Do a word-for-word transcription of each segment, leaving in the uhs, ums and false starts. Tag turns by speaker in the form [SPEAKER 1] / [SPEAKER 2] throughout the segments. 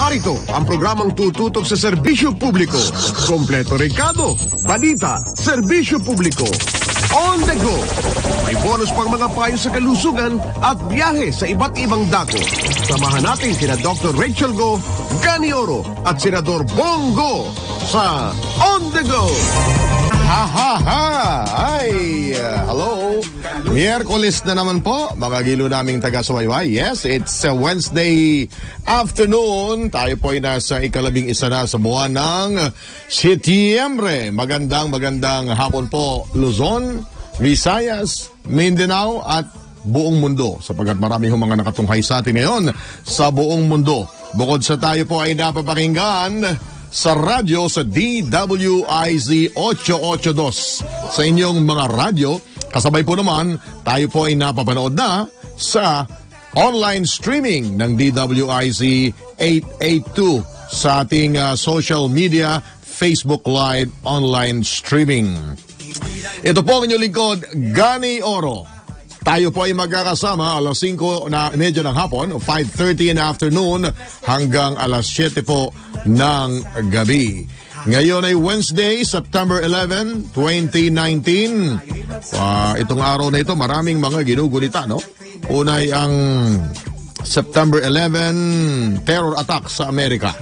[SPEAKER 1] Narito ang programang tututok sa serbisyo publiko. Kompleto rekado, balita, serbisyo publiko. On the go! May bonus pang mga payo sa kalusugan at biyahe sa iba't ibang dako. Samahan natin sina Doctor Rachel Go, Gani Oro at Senador Bongo sa On the Go!
[SPEAKER 2] Ha ha ha! Ay, uh, hello! Miyerkules na naman po, mga gilo naming taga-suwayway. Yes, it's uh, Wednesday afternoon. Tayo po ay nasa ikalabing isa na sa buwan ng Setyembre. Magandang magandang hapon po, Luzon, Visayas, Mindanao at buong mundo. Sapagkat marami hong mga nakatunghay sa atin ngayon sa buong mundo. Bukod sa tayo po ay napapakinggan sa radyo sa D W I Z eight eight two sa inyong mga radyo. Kasabay po naman, tayo po ay napapanood na sa online streaming ng D W I Z eight eight two sa ating uh, social media, Facebook Live online streaming. Ito po ang inyong lingkod, Gani Oro. Tayo po ay magkakasama alas singko na medyo ng hapon, five thirty in the afternoon hanggang alas siyete po ng gabi. Ngayon ay Wednesday, September eleventh, twenty nineteen. Uh, itong araw na ito, maraming mga ginugunita, no? Unay ang September eleventh, terror attack sa Amerika.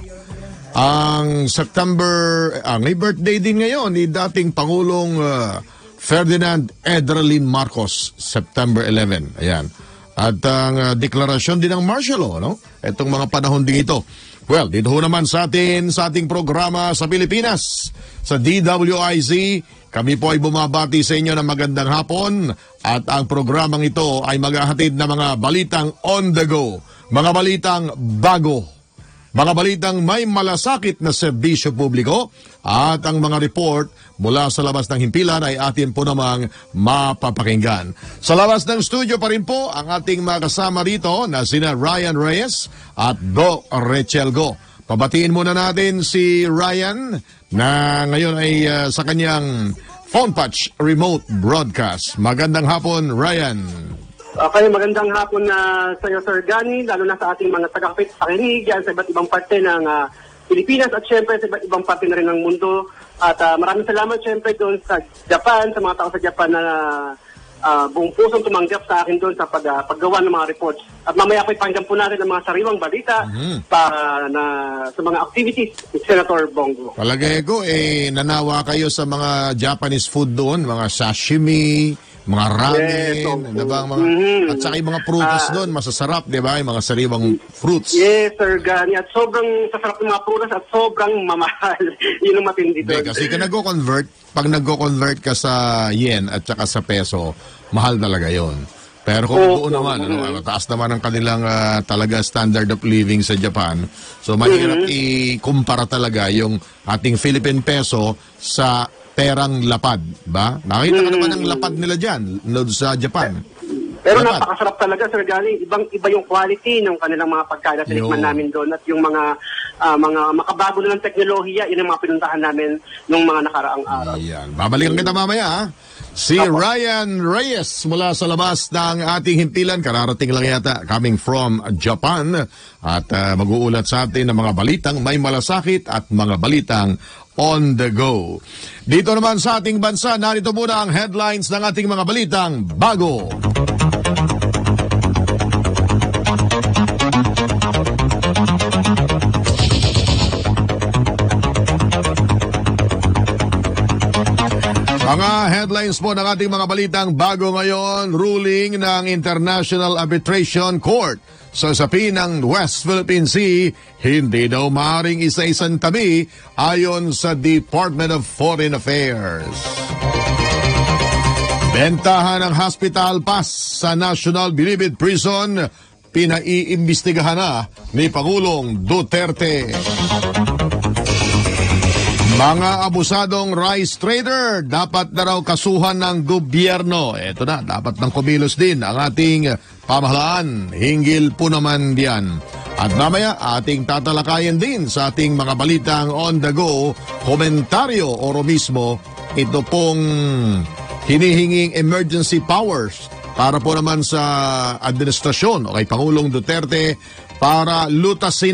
[SPEAKER 2] Ang September, ang may birthday din ngayon ni dating Pangulong uh, Ferdinand Edralin Marcos, September eleventh. Ayan. At ang uh, deklarasyon din ng martial law, no? Itong mga panahon din ito. Well, dito ho naman sa atin, sa ating programa sa Pilipinas, sa D W I Z, kami po ay bumabati sa inyo ng magandang hapon at ang programang ito ay maghahatid ng mga balitang on the go, mga balitang bago, mga balitang may malasakit na serbisyo publiko at ang mga report mula sa labas ng himpilan ay atin po namang mapapakinggan. Sa labas ng studio pa rin po ang ating mga kasama rito na sina Ryan Reyes at Do Rachel Go. Pabatiin muna natin si Ryan na ngayon ay uh, sa kanyang phone patch remote broadcast. Magandang hapon, Ryan.
[SPEAKER 3] Okay, magandang hapon na uh, sa iyo, Sir Gani, lalo na sa ating mga tagapakinig yan sa iba't ibang parte ng uh, Pilipinas at syempre sa iba't ibang parte na rin ng mundo. At uh, maraming salamat syempre doon sa Japan, sa mga tao sa Japan na uh, buong pusong tumanggap sa akin doon sa pag, uh, paggawa ng mga reports. At mamaya po ipanggan po natin ang mga sariwang balita mm-hmm. para na sa mga activities ni Senator Bongo.
[SPEAKER 2] Palagay ko, eh, nanawa kayo sa mga Japanese food doon, mga sashimi, mga ramen, yes, so, diba, mga, mm-hmm. at saka yung mga prutas uh, doon, masasarap, di ba? Yung mga sariwang fruits.
[SPEAKER 3] Yes, Sir Gani. At sobrang sasarap ng mga prutas at sobrang mamahal. Yun ang matindi doon.
[SPEAKER 2] Kasi ka nag-convert, pag nag-convert ka sa yen at saka sa peso, mahal talaga yon. Pero kung oh, doon naman, mm-hmm. ano, taas naman ang kanilang uh, talaga standard of living sa Japan. So, mahirap mm-hmm. i-kumpara talaga yung ating Philippine peso sa perang lapad, ba? Nakita ka naman ang lapad nila dyan, no, sa Japan.
[SPEAKER 3] Pero
[SPEAKER 2] lapad.
[SPEAKER 3] Napakasarap talaga, Sir Gani. Ibang-iba yung quality ng kanilang mga pagkain na tinikman namin doon. At yung mga uh, mga makabago na ng teknolohiya, yun ang mga pinuntahan namin nung mga nakaraang araw.
[SPEAKER 2] Ayan. Babalikan kita mamaya, ha? Si Apo. Ryan Reyes mula sa labas ng ating himpilan, kararating lang yata, coming from Japan. At uh, mag-uulat sa atin ng mga balitang may malasakit at mga balitang on the go. Dito naman sa ating bansa, narito muna ang headlines ng ating mga balitang bago. Mga headlines po ng ating mga balitang bago ngayon, ruling ng International Arbitration Court sa usapin ng West Philippine Sea, hindi daw maaaring isa-isang tabi ayon sa Department of Foreign Affairs. Bentahan ng hospital pass sa National Bilibid Prison, pinaiimbestigahan na ni Pangulong Duterte. Mga abusadong rice trader, dapat na raw kasuhan ng gobyerno. Ito na, dapat ng kumilos din ang ating pamahalaan. Hinggil po naman diyan. At mamaya, ating tatalakayan din sa ating mga balitang on the go, komentaryo oro mismo, ito pong hinihinging emergency powers para po naman sa administrasyon o kay Pangulong Duterte para lutasin na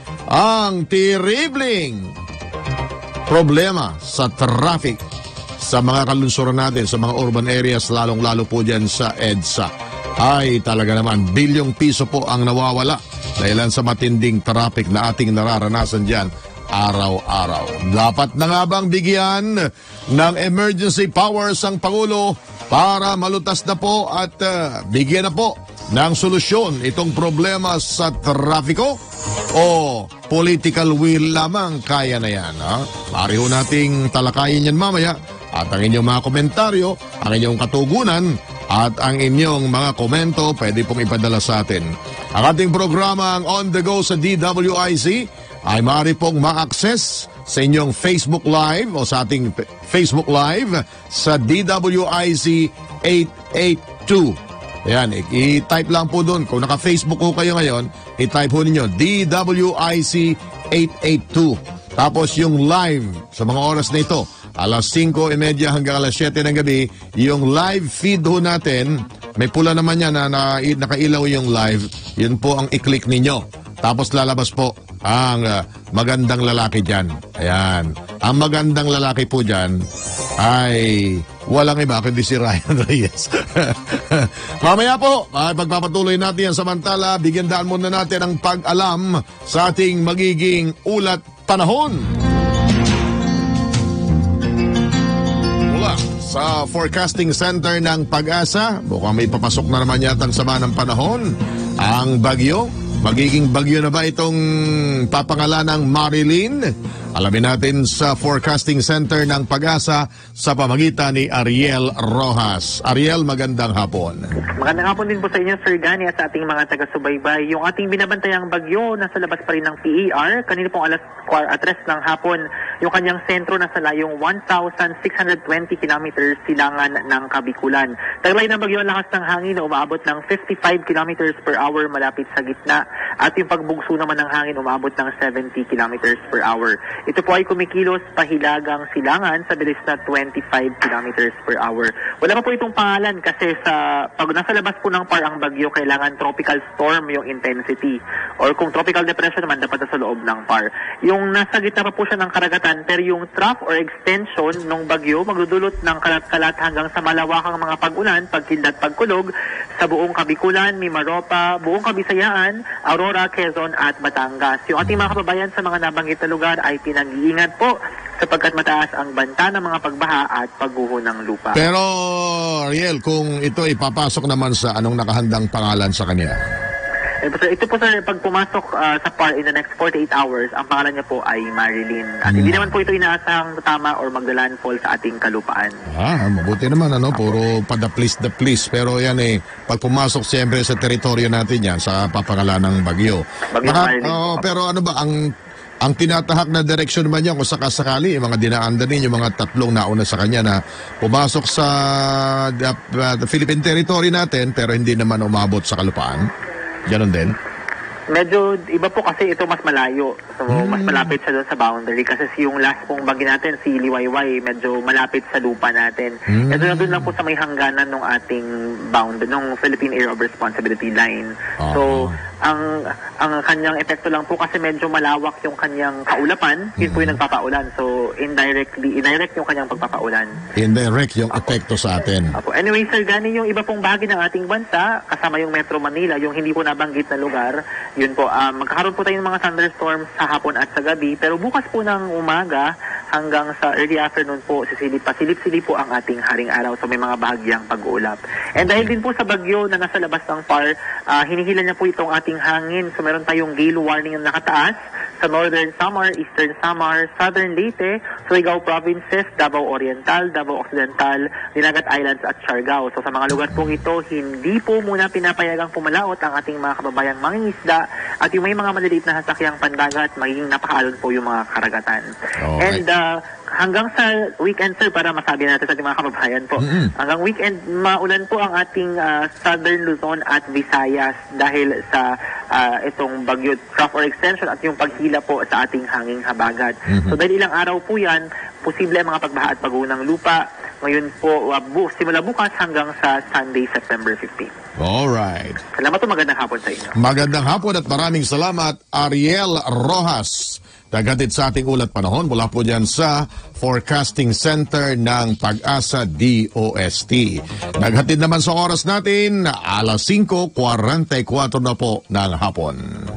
[SPEAKER 2] ang terribling problema sa traffic sa mga kalunsuran natin, sa mga urban areas, lalong-lalo po dyan sa EDSA. Ay talaga naman, bilyong piso po ang nawawala dahilan sa matinding traffic na ating nararanasan dyan araw-araw. Dapat na nga bang bigyan ng emergency powers ang Pangulo para malutas na po at uh, bigyan na po ng solusyon itong problema sa trafiko? O political will lamang kaya na yan? Ha? Mari ho nating talakayin yan mamaya. At ang inyong mga komentaryo, ang inyong katugunan, at ang inyong mga komento, pwede pong ipadala sa atin. Ang ating programa, ang On The Go sa D W I Z, ay maaari pong ma-access sa inyong Facebook Live o sa ating Facebook Live sa D W I Z eight eight two. Ayan, i-type lang po doon. Kung naka-Facebook ko kayo ngayon, i-type po ninyo D W I Z eight eight two. Tapos yung live sa mga oras na ito, alas singko trenta hanggang alas siyete ng gabi, yung live feed ho natin, may pula naman yan na, na nakailaw yung live, yun po ang i-click ninyo. Tapos lalabas po ang uh, magandang lalaki dyan. Ayan. Ang magandang lalaki po dyan ay walang iba kundi si Ryan Reyes. Mamaya po, ay pagpapatuloy natin yan. Samantala, bigyan daan muna natin ang pag-alam sa ating magiging ulat panahon. Mula sa Forecasting Center ng Pag-asa, mukhang may papasok na naman yata ang sama ng panahon. Ang bagyo, magiging bagyo na ba itong papangalanang Marilyn? Alamin natin sa Forecasting Center ng Pag-asa sa pamagitan ni Ariel Rojas. Ariel, magandang hapon.
[SPEAKER 4] Magandang hapon din po sa inyo, Sir Gani, at sa ating mga taga-subaybay. Yung ating binabantayang bagyo, nasa labas pa rin ng P A R. Kanina pong alas tres ng hapon, yung kanyang sentro nasa layong one thousand six hundred twenty kilometers silangan ng Kabikulan. Taglay ng bagyo ang lakas ng hangin na umaabot ng fifty-five kilometers per hour malapit sa gitna. At yung pagbugso naman ng hangin umaabot ng seventy kilometers per hour. Ito po ay kumikilos pahilagang silangan sa bilis na twenty-five kilometers per hour. Wala pa po itong pangalan kasi sa pag nasa labas po ng P A R ang bagyo, kailangan tropical storm yung intensity. Or kung tropical depression naman, dapat sa loob ng P A R. Yung nasa gitna pa po siya ng karagatan, pero yung trough or extension ng bagyo magdudulot ng kalat-kalat hanggang sa malawakang mga pag-ulan, pagkindat, pagkulog sa buong Kabikulan, Mimaropa, buong Kabisayaan, Aurora, Quezon at Batangas. Yung ating mga kababayan sa mga nabanggit na lugar ay pinag-iingat po sapagkat mataas ang banta ng mga pagbaha at pagguho ng lupa.
[SPEAKER 2] Pero, Ariel, kung ito ipapasok naman sa anong nakahandang pangalan sa kanya?
[SPEAKER 4] Ito po, ito po sir, pag pumasok uh, sa P A R in the next forty-eight hours, ang pangalan niya po ay Marilyn. At hmm. hindi naman po ito inaasahang tama or maglalandfall sa ating kalupaan. Ah,
[SPEAKER 2] mabuti naman, ano, puro padaplis the please. Pero yan eh, pag pumasok siyempre sa teritoryo natin yan, sa papangalan ng bagyo. Bagyo Maka, Marilyn. Oh, pero ano ba, ang ang tinatahak na direksyon naman niya kung sakasakali, yung mga dinaandan din, yung mga tatlong nauna sa kanya na pumasok sa uh, uh, Philippine territory natin, pero hindi naman umabot sa kalupaan. Ganon din?
[SPEAKER 4] Medyo iba po kasi ito mas malayo. So, hmm. mas malapit siya doon sa boundary. Kasi yung last pong bagyo natin, si Liwayway, medyo malapit sa lupa natin. Hmm. Ito na doon lang po sa may hangganan ng ating bound, ng Philippine Area of Responsibility line. Uh-huh. So, ang ang kanyang epekto lang po kasi medyo malawak yung kanyang kaulapan, yun po yung nagpapaulan. So, indirectly, indirect yung kanyang pagpapaulan.
[SPEAKER 2] Indirect yung epekto sa atin.
[SPEAKER 4] Apo. Anyway, Sir Gani, yung iba pong bahagi ng ating bansa, kasama yung Metro Manila, yung hindi po nabanggit na lugar, yun po, uh, magkakaroon po tayo ng mga thunderstorms sa hapon at sa gabi, pero bukas po ng umaga hanggang sa early afternoon po, sisilip pa, silip-silip po ang ating haring araw, so may mga bahagyang pag-uulap. And dahil din po sa bagyo na nasa labas ng P A R, uh, hinihila niya po itong ating hangin, so meron tayong gale warning na nakataas sa Northern Samar, Eastern Samar, Southern Leyte, Surigao Provinces, Davao Oriental, Davao Occidental, Dinagat Islands at Siargao. So sa mga lugar pong ito, hindi po muna pinapayagang pumalaot ang ating mga kababayang mangingisda at yung may mga maliliit na sasakyang pandagat, magiging napakaalon po yung mga karagatan. Okay. And uh, hanggang sa weekend, sir, para masabi natin sa ating mga kababayan po, mm-hmm. hanggang weekend, maulan po ang ating uh, Southern Luzon at Visayas dahil sa uh, itong bagyo trough or extension at yung paghila po sa ating hanging habagat. Mm-hmm. So dahil ilang araw po yan, posible ang mga pagbaha at pagguho ng lupa. Ngayon po, uh, bu- simula bukas hanggang sa Sunday, September fifteenth.
[SPEAKER 2] Alright.
[SPEAKER 4] Salamat po, magandang hapon sa inyo.
[SPEAKER 2] Magandang hapon at maraming salamat, Ariel Rojas. Naghatid sa ating ulat panahon mula po dyan sa Forecasting Center ng Pag-asa D O S T. Naghatid naman sa oras natin, alas singko forty-four na po ng hapon.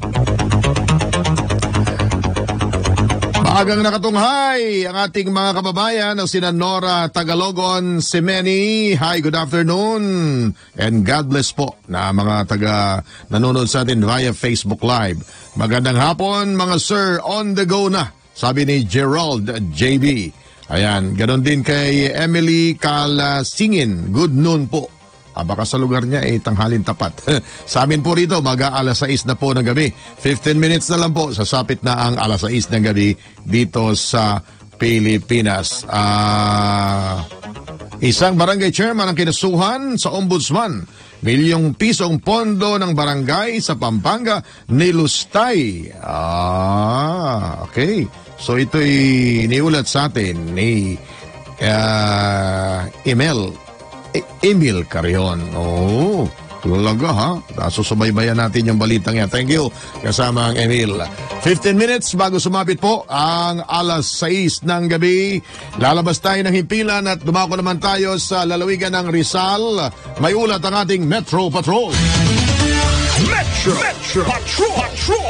[SPEAKER 2] Maagang nakatunghay ang ating mga kababayan na sina Nora Tagalogon Semeni. Hi, good afternoon. And God bless po na mga taga nanonood sa atin via Facebook Live. Magandang hapon mga sir, on the go na, sabi ni Gerald J B. Ayan, ganon din kay Emily Kalasingin. Good noon po. Ah, baka sa lugar niya eh, tanghalin tapat. Sa amin po rito, maga alas sais na po ng gabi. fifteen minutes na lang po, sasapit na ang alas sais ng gabi dito sa Pilipinas. Ah, isang barangay chairman ang kinasuhan sa ombudsman. Milyong pisong pondo ng barangay sa Pampanga nilustay. Ah, okay. So ito'y iniulat sa atin ni uh, Emil Emil Carrion. Oh, talaga ha. Nasusubaybayan natin yung balitang yan. Thank you. Kasama ang Emil. fifteen minutes bago sumapit po ang alas sais ng gabi. Lalabas tayo ng himpilan at dumako naman tayo sa lalawigan ng Rizal. May ulat ang ating Metro Patrol.
[SPEAKER 1] Metro, Metro Patrol, Patrol.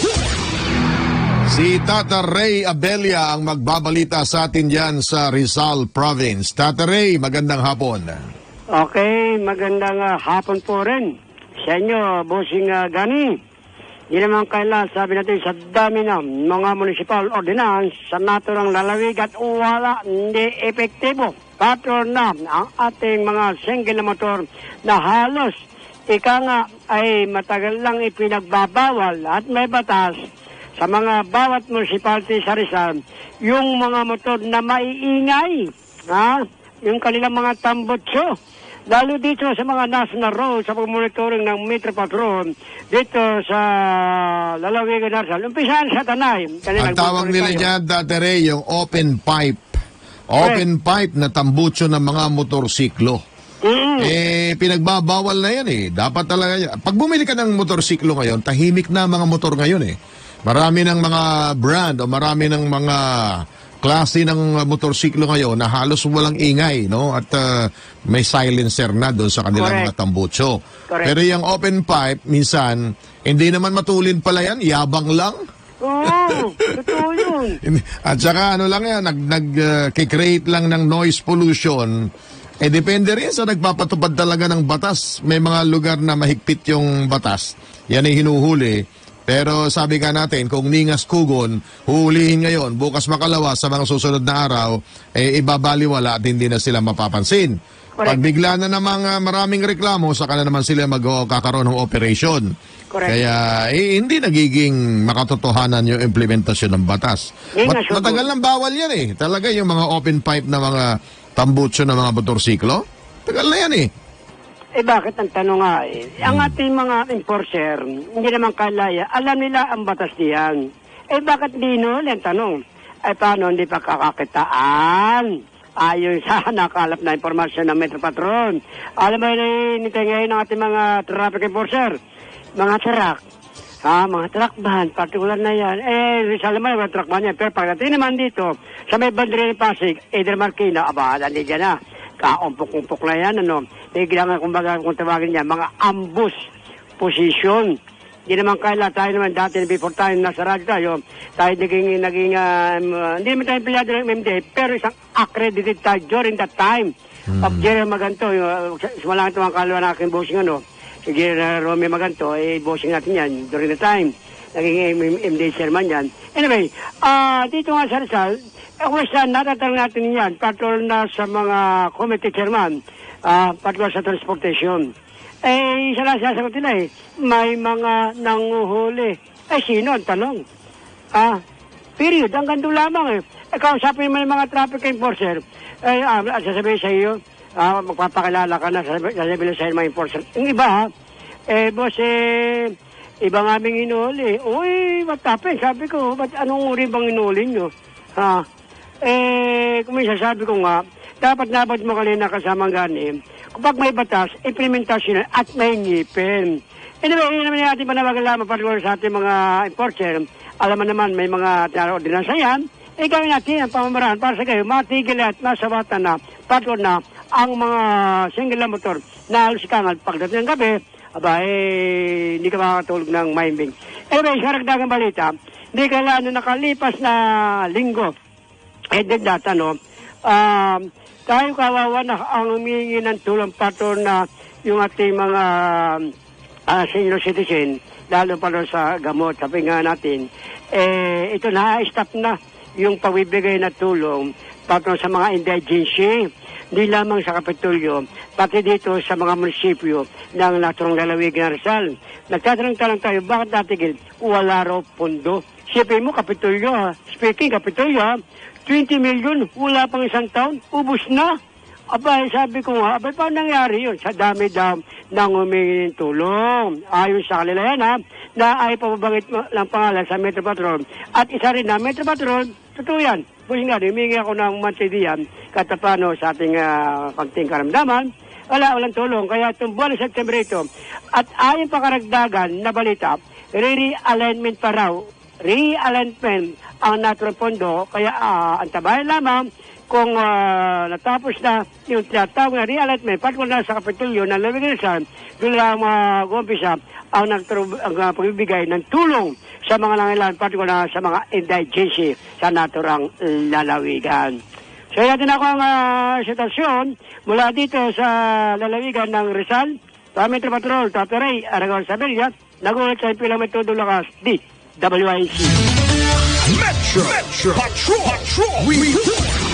[SPEAKER 2] Si Tata Ray Abella ang magbabalita sa atin dyan sa Rizal Province. Tata Ray, magandang hapon.
[SPEAKER 5] Okay, magandang uh, hapon po rin sa inyo, Bossing uh, Gani. Hindi naman kailan, sabi natin, sa dami ng mga municipal ordinance sa naturang lalawig at wala, hindi epektibo. Patro na ang ating mga single na motor na halos ika nga ay matagal lang ipinagbabawal at may batas sa mga bawat municipality sa Rizal, yung mga motor na maiingay, ha? Yung kanilang mga tambutso, lalo dito sa mga national roads, sa pag-monitoring ng Metro Patrol, dito sa lalawigan ng Rizal, umpisahan sa Tanay.
[SPEAKER 2] Ang tawag nila dyan, Tata Ray, yung open pipe. Open pipe na tambutso ng mga motorsiklo.
[SPEAKER 5] Mm-hmm.
[SPEAKER 2] Eh, pinagbabawal na yan eh. Dapat talaga yan. Pag bumili ka ng motorsiklo ngayon, tahimik na mga motor ngayon eh. Marami ng mga brand o marami ng mga klase ng motorsiklo ngayon na halos walang ingay, no? At uh, may silencer na doon sa kanilang
[SPEAKER 5] Correct.
[SPEAKER 2] mga tambutso.
[SPEAKER 5] Correct.
[SPEAKER 2] Pero yung open pipe, minsan, hindi naman matulin pala yan, yabang lang.
[SPEAKER 5] Oo, totoo yun.
[SPEAKER 2] At saka ano lang yan, nag, nag, uh, kikreate lang ng noise pollution. Eh, depende rin sa nagpapatupad talaga ng batas. May mga lugar na mahigpit yung batas. Yan ay hinuhuli. Pero sabi ka natin, kung ningas kugon, huhulihin ngayon, bukas makalawa sa mga susunod na araw, eh ibabaliwala at hindi na sila mapapansin.
[SPEAKER 5] Correct.
[SPEAKER 2] Pag bigla na namang uh, maraming reklamo, saka na naman sila magkakaroon ng operation.
[SPEAKER 5] Correct.
[SPEAKER 2] Kaya eh, hindi nagiging makatotohanan yung implementasyon ng batas. Mat- matagal nang bawal yan eh. Talaga yung mga open pipe na mga tambutso ng mga motorsiklo, tagal na yan eh.
[SPEAKER 5] Eh bakit ang tanong nga eh, ang ating mga enforcer, hindi naman kalaya, alam nila ang batas diyan. Eh bakit di no? Ang tanong, eh paano hindi pa kakakitaan? Ayon sa nakalap na impormasyon ng Metro Patrol. Alam mo yun, nitay ngayon ng ating mga traffic enforcer, mga truck, ha, mga truck van, particular na yan. Eh, Rizal naman, mga truck van yan. Pero pagdating naman dito, sa may bandera ng Pasig, Eder Marquina, aba, nandito na. Kaumpok-umpok na yan, ano. Bigla nga, kumbaga, kung tawagin niya, mga ambush position. Hindi naman kaila, tayo naman dati, before tayo nasa radyo tayo, tayo naging, naging, uh, hindi naman tayo empleyado ng M M D, pero isang accredited tayo during that time. Hmm. Of General Maganto, yung, sumalang ito ang kalwa na aking bossing, ano, si General Romeo Maganto, eh, bossing natin yan during the time. Naging M D chairman yan. Anyway, uh, dito nga sa Rizal, eh, question, natatanong natin yan, patol na sa mga committee chairman, uh, patol sa transportation. Eh, isa lang sasagot nila eh, may mga nanguhuli. Eh, sino ang tanong? Ah, period, hanggang doon lamang eh. Eh, kausapin mo yung mga traffic enforcer, eh, ah, sasabihin sa iyo, ah, magpapakilala ka na, sasabihin sa iyo mga enforcer. Yung iba ha, eh, boss, eh, iba nga aming inuhuli. Uy, matapin, sabi ko, ba't anong uri bang inuhuli nyo? Ha? Eh, kung may sasabi ko nga, dapat dapat mo kanina kasamang gani, kapag may batas, implementasyon at may ngipin. Anyway, yun naman yung ating panawagan lamang particular sa ating mga enforcer. Alam mo naman, may mga ordinansa yan. E gawin natin ang pamamaraan para sa kayo matigil at masawatan na particular na ang mga single motor na lusikangal pagdating ng gabi, aba, eh, hindi ka makakatulog ng mahimbing. Anyway, sa ragdagang balita, hindi ka lang nakalipas na linggo, eh, dagdat, ano, uh, tayo kawawa na ang humingi ng tulong particular na yung ating mga uh, senior citizen, lalo pa sa gamot, sabi nga natin, eh, ito na, stop na yung pagbibigay na tulong patungkol sa mga indigency, hindi lamang sa Kapitolyo, pati dito sa mga munisipyo ng naturang lalawigan ng Rizal. Nagtatanong-tanong tayo, bakit natigil? Wala raw pondo. Sipin mo, Kapitolyo ha. Speaking, Kapitolyo ha, twenty million, wala pang isang taon, ubus na. Abay, sabi ko nga, abay, paano nangyari yun? Sa dami daw ng humingi ng tulong. Ayon sa kanila yan ha, na ay pababangit ng pangalan sa Metro Patrol. At isa rin na, Metro Patrol, totoo yan. Kasi nga, humingi ako ng monthly diyan, katapano sa ating uh, konting karamdaman. Wala, walang tulong. Kaya itong buwan ng September ito. At ayon pa karagdagan na balita, re-alignment pa raw. Re-alignment ang natural pondo. Kaya uh, ang tabayan lamang kung uh, natapos na yung tinatawag na re-alignment, patungkol na sa Kapitolyo na Lalawigan, doon lang mag-umpisa ang, ang uh, pagbibigay ng tulong sa mga nangailangan, patungkol na sa mga indigency sa naturang lalawigan. So, yan din ako ang uh, sitwasyon mula dito sa lalawigan ng Rizal, sa Metro Patrol, Tata Ray, Aragón Sabella, nagulat sa Pilang Metodo Lakas, D W I C.
[SPEAKER 1] Metro, Metro Patrol, Patrol Report.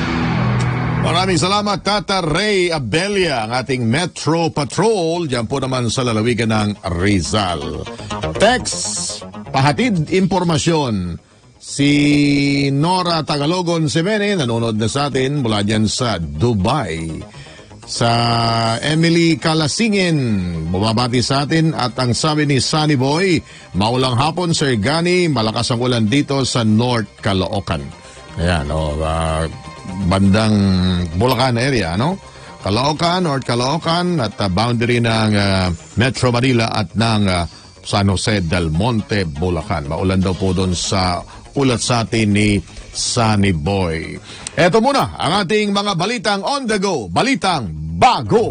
[SPEAKER 2] Maraming salamat, Tata Ray Abella, ang ating Metro Patrol, diyan po naman sa lalawigan ng Rizal. Text, pahatid impormasyon. Si Nora Tagalogon Semene, nanonood na sa atin mula dyan sa Dubai. Sa Emily Kalasingin, bumabati sa atin at ang sabi ni Sunny Boy, maulang hapon, Sir Gani, malakas ang ulan dito sa North Caloocan. Ayan, o, oh, uh, bandang Bulacan area, no? Caloocan, North Caloocan at uh, boundary ng uh, Metro Manila at ng uh, San Jose del Monte, Bulacan. Maulan daw po doon sa ulat sa atin ni Sunny Boy. Eto muna ang ating mga balitang on the go, balitang bago.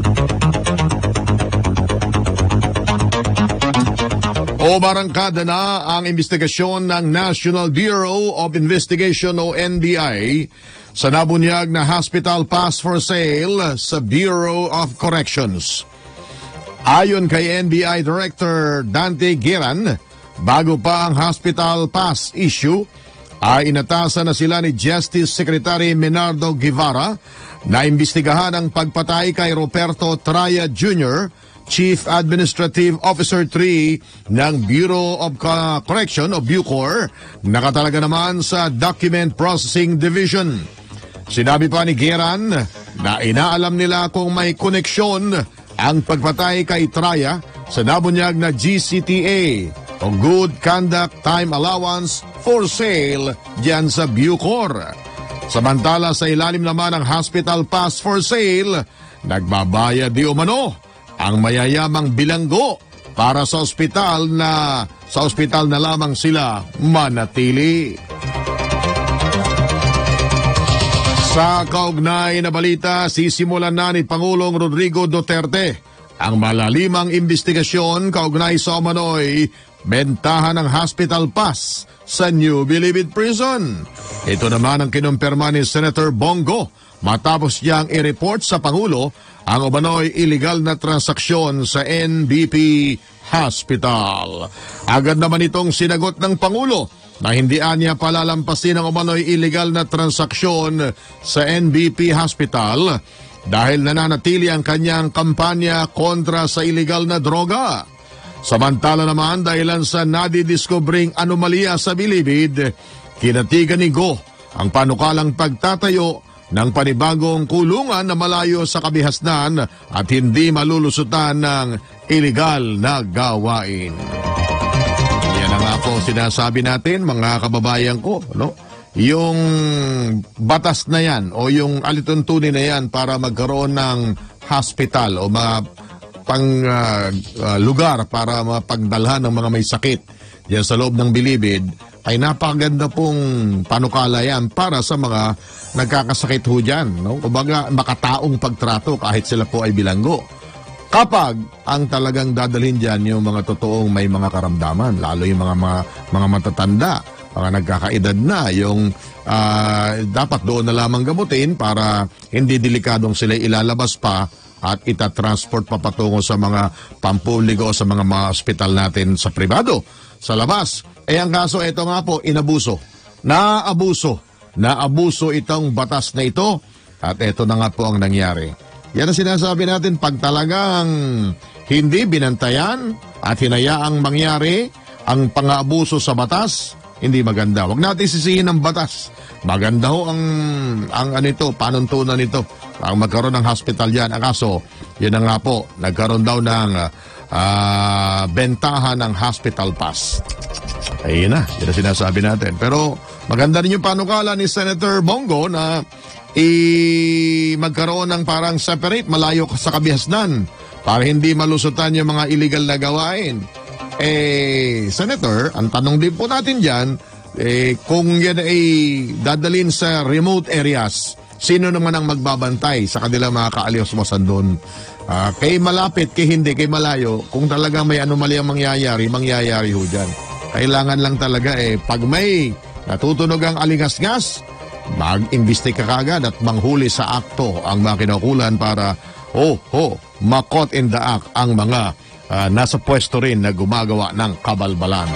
[SPEAKER 2] O barangkada na ang investigasyon ng National Bureau of Investigation o N B I sa nabunyag na hospital pass for sale sa Bureau of Corrections. Ayon kay N B I Director Dante Giran, bago pa ang hospital pass issue, ay inatasan na sila ni Justice Secretary Menardo Guevara na imbestigahan ang pagpatay kay Roberto Traya Junior, Chief Administrative Officer three ng Bureau of Correction o Bucor, nakatalaga naman sa Document Processing Division. Sinabi pa ni Geran na inaalam nila kung may koneksyon ang pagpatay kay Traya sa nabunyag na G C T A o Good Conduct Time Allowance for Sale diyan sa Bucor. Samantala sa ilalim naman ng Hospital Pass for Sale, nagbabayad di umano ang mayayamang bilanggo para sa ospital na sa ospital na lamang sila manatili. Sa kaugnay na balita, sisimulan na ni Pangulong Rodrigo Duterte ang malalimang investigasyon kaugnay sa umano'y bentahan ng hospital pass sa New Bilibid Prison. Ito naman ang kinumpirma ni Senator Bongo matapos niyang i-report sa Pangulo ang umano'y illegal na transaksyon sa N B P Hospital. Agad naman itong sinagot ng Pangulo na hindi niya palalampasin ang umano'y illegal na transaksyon sa N B P Hospital dahil nananatili ang kanyang kampanya kontra sa illegal na droga. Samantala naman, dahilan sa nadidiskobring anomalya sa Bilibid, kinatigan ni Go ang panukalang pagtatayo ng panibagong kulungan na malayo sa kabihasnan at hindi malulusutan ng iligal na gawain. Yan ang nga po sinasabi natin, mga kababayan ko, no? Yung batas na yan o yung alituntunin na yan para magkaroon ng hospital o mga pang uh, uh, lugar para mapagdalhan ng mga may sakit diyan sa loob ng Bilibid, ay napakaganda pong panukala yan para sa mga nagkakasakit ho dyan. No? Kumbaga, makataong pagtrato kahit sila po ay bilanggo. Kapag ang talagang dadalhin dyan yung mga totoong may mga karamdaman, lalo yung mga mga, mga matatanda, mga nagkakaedad na, yung uh, dapat doon na lamang gamutin para hindi delikadong sila ilalabas pa at itatransport papatungo sa mga pampubliko o sa mga mga ospital natin sa pribado, sa labas. Eh ang kaso, ito nga po, inabuso. Naabuso. Naabuso itong batas na ito at ito na nga po ang nangyari. Yan ang sinasabi natin, pag talagang hindi binantayan at hinayaang mangyari ang pang-aabuso sa batas, hindi maganda. Huwag natin sisihin ang batas. Maganda ho ang, ang ano ito, panuntunan nito. Ang magkaroon ng hospital yan. Ang kaso, yun na nga po, nagkaroon daw ng uh, bentahan ng hospital pass. Ayun na, yun ang sinasabi natin. Pero maganda rin yung panukala ni Senator Bongo na i magkaroon ng parang separate, malayo sa kabihasnan para hindi malusutan yung mga illegal na gawain. Eh, Senator, ang tanong din po natin dyan, eh, kung yan ay dadalhin sa remote areas, sino naman ang magbabantay sa kanilang mga kaalios-masan doon? Uh, kay malapit, kay hindi, kay malayo, kung talagang may anomalya mangyayari, mangyayari ho dyan. Kailangan lang talaga eh, pag may natutunog ang alingas-ngas, mag-imbestiga kagad at manghuli sa akto ang mga kinaukulan para, oh, oh, makot in the act ang mga uh, nasa pwesto rin na gumagawa ng kabalbalan.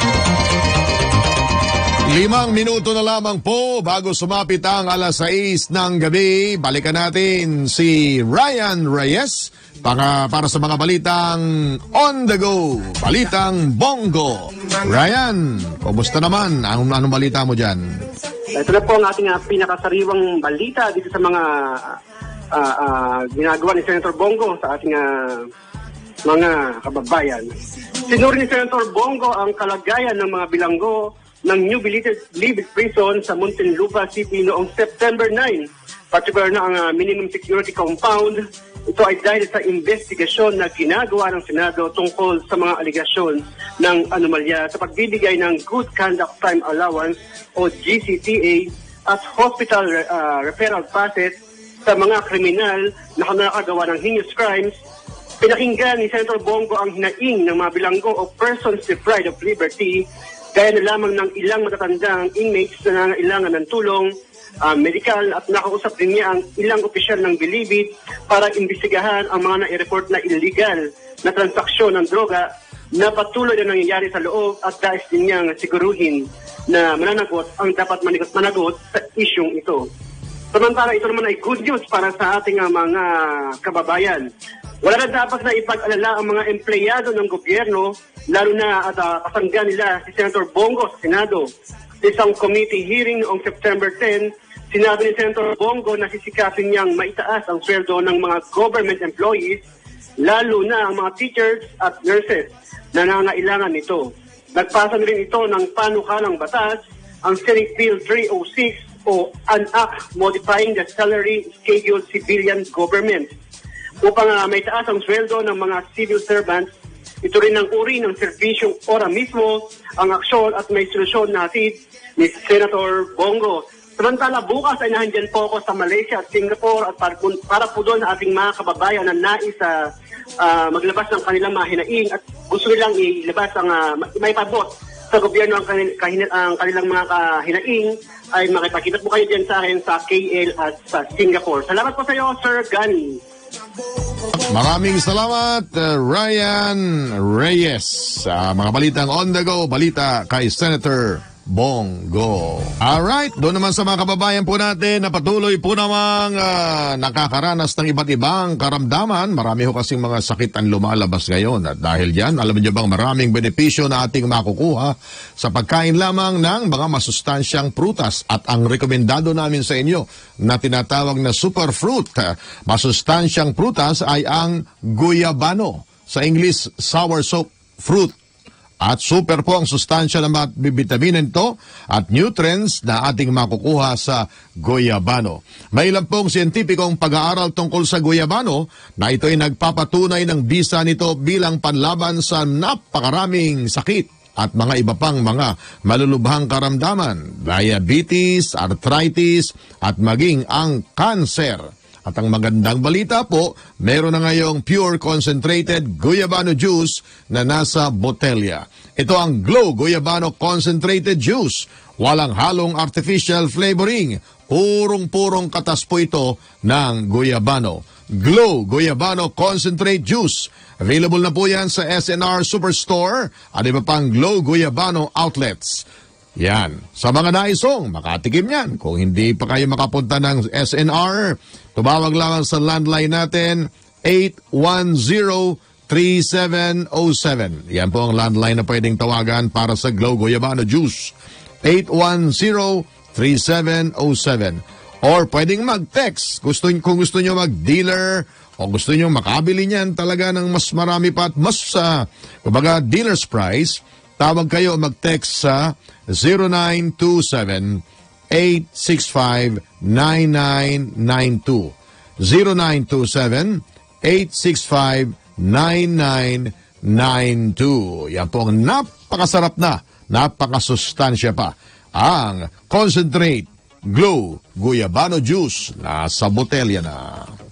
[SPEAKER 2] Limang minuto na lamang po bago sumapit ang alas sais ng gabi. Balikan natin si Ryan Reyes para, para sa mga balitang on the go, balitang Bongo. Ryan, kumusta naman? Anong, anong balita mo dyan?
[SPEAKER 3] Ito na po ang ating uh, pinakasariwang balita dito sa mga uh, uh, ginagawa ni Senator Bongo sa ating uh, mga kababayan. Sinuri ni Senator Bongo ang kalagayan ng mga bilanggo ng New Bilibid Prison sa Muntinlupa City noong September nine. Particular na ang uh, minimum security compound. Ito ay dahil sa investigasyon na ginagawa ng Senado tungkol sa mga aligasyon ng anomalya sa pagbibigay ng Good Conduct Time Allowance o G C T A at hospital uh, referral passes sa mga kriminal na nakagawa ng heinous crimes. Pinakinggan ni Senator Bongo ang hinaing ng mga bilanggo o persons deprived of liberty gaya na lamang ng ilang matatandang inmates na nangailangan ng tulong uh, medical at nakausap din niya ang ilang opisyal ng Bilibid para imbestigahan ang mga na-report na illegal na transaksyon ng droga na patuloy na nangyayari sa loob at dais din niyang siguruhin na mananagot ang dapat managot sa isyong ito. Samantala, ito naman ay good news para sa ating uh, mga kababayan. Wala na dapat na ipag-alala ang mga empleyado ng gobyerno, lalo na at uh, kasangga nila si Senator Bongo sa Senado. Sa isang committee hearing noong September tenth, sinabi ni Senator Bongo na sisikapin niyang maitaas ang sweldo ng mga government employees, lalo na ang mga teachers at nurses na nangangailangan nito. Nagpasa na rin ito ng panukalang batas, ang Senate Bill three oh six o an act modifying the salary schedule civilian government. Upang uh, may taas ang sweldo ng mga civil servants, ito rin ang uri ng serbisyong ora mismo, ang aksyon at may solusyon natin ni Senator Bongo. Samantala, bukas ay nahandyan po ako sa Malaysia at Singapore at para po, para po doon na ating mga kababayan na nais uh, uh, maglabas ng kanilang mga hinaing at gusto nilang ilabas ang uh, may pabot sa gobyerno ang, kanil, kahin, ang kanilang mga uh, hinaing ay makipagkita po kayo dyan sa akin sa K L at sa Singapore. Salamat po sa iyo, Sir Gani.
[SPEAKER 2] Maraming salamat, uh, Ryan Reyes. Sa uh, mga balitang on the go, balita kay Senator Bongo. Alright, doon naman sa mga kababayan po natin na patuloy po namang uh, nakakaranas ng iba't ibang karamdaman. Marami ho kasing mga sakit ang lumalabas ngayon. At dahil dyan, alam niyo bang maraming benepisyo na ating makukuha sa pagkain lamang ng mga masustansyang prutas. At ang rekomendado namin sa inyo na tinatawag na superfruit, masustansyang prutas ay ang guyabano. Sa English, sour soap fruit. At super po ang sustansya ng mga bitamina nito at nutrients na ating makukuha sa guyabano. May ilang pong siyentipikong pag-aaral tungkol sa guyabano na ito ay nagpapatunay ng bisa nito bilang panlaban sa napakaraming sakit at mga iba pang mga malulubhang karamdaman, diabetes, arthritis at maging ang cancer. At ang magandang balita po, meron na ngayong pure concentrated guyabano juice na nasa botelya. Ito ang Glow Guyabano Concentrated Juice. Walang halong artificial flavoring. Purong-purong katas po ito ng guyabano. Glow Guyabano Concentrate Juice. Available na po yan sa S N R Superstore at iba pang Glow Guyabano outlets. Yan. Sa mga naisong, makatikim yan. Kung hindi pa kayo makapunta ng S N R, tumawag lang sa landline natin, eight one zero, three seven zero seven. Yan po ang landline na pwedeng tawagan para sa Glow Guyabano Juice. eight one zero, three seven zero seven. Or pwedeng mag-text. Gusto, kung gusto nyo mag-dealer o gusto nyo makabili niyan talaga ng mas marami pa at mas, uh, kumbaga, dealer's price, tawag kayo mag-text sa zero nine two seven, eight six five, nine nine nine two. zero nine two seven, eight six five, nine nine nine two. Yan po ang napakasarap na, napakasustansya pa. Ang Concentrate Glow Guyabano Juice na sa botelya na.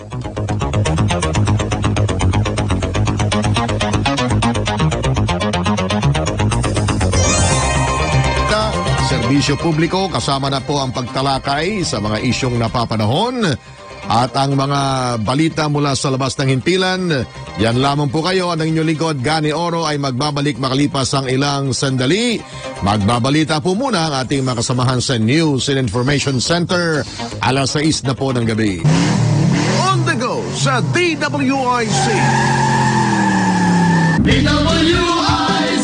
[SPEAKER 2] Serbisyo publiko, kasama na po ang pagtalakay sa mga isyong napapanahon at ang mga balita mula sa labas ng himpilan. Yan lamang po kayo. Ang inyong lingkod, Gani Oro, ay magbabalik makalipas ang ilang sandali. Magbabalita po muna ang ating makasamahan sa News and Information Center. alas sais na po ng gabi.
[SPEAKER 1] On the go sa D W I C.
[SPEAKER 6] D W I C.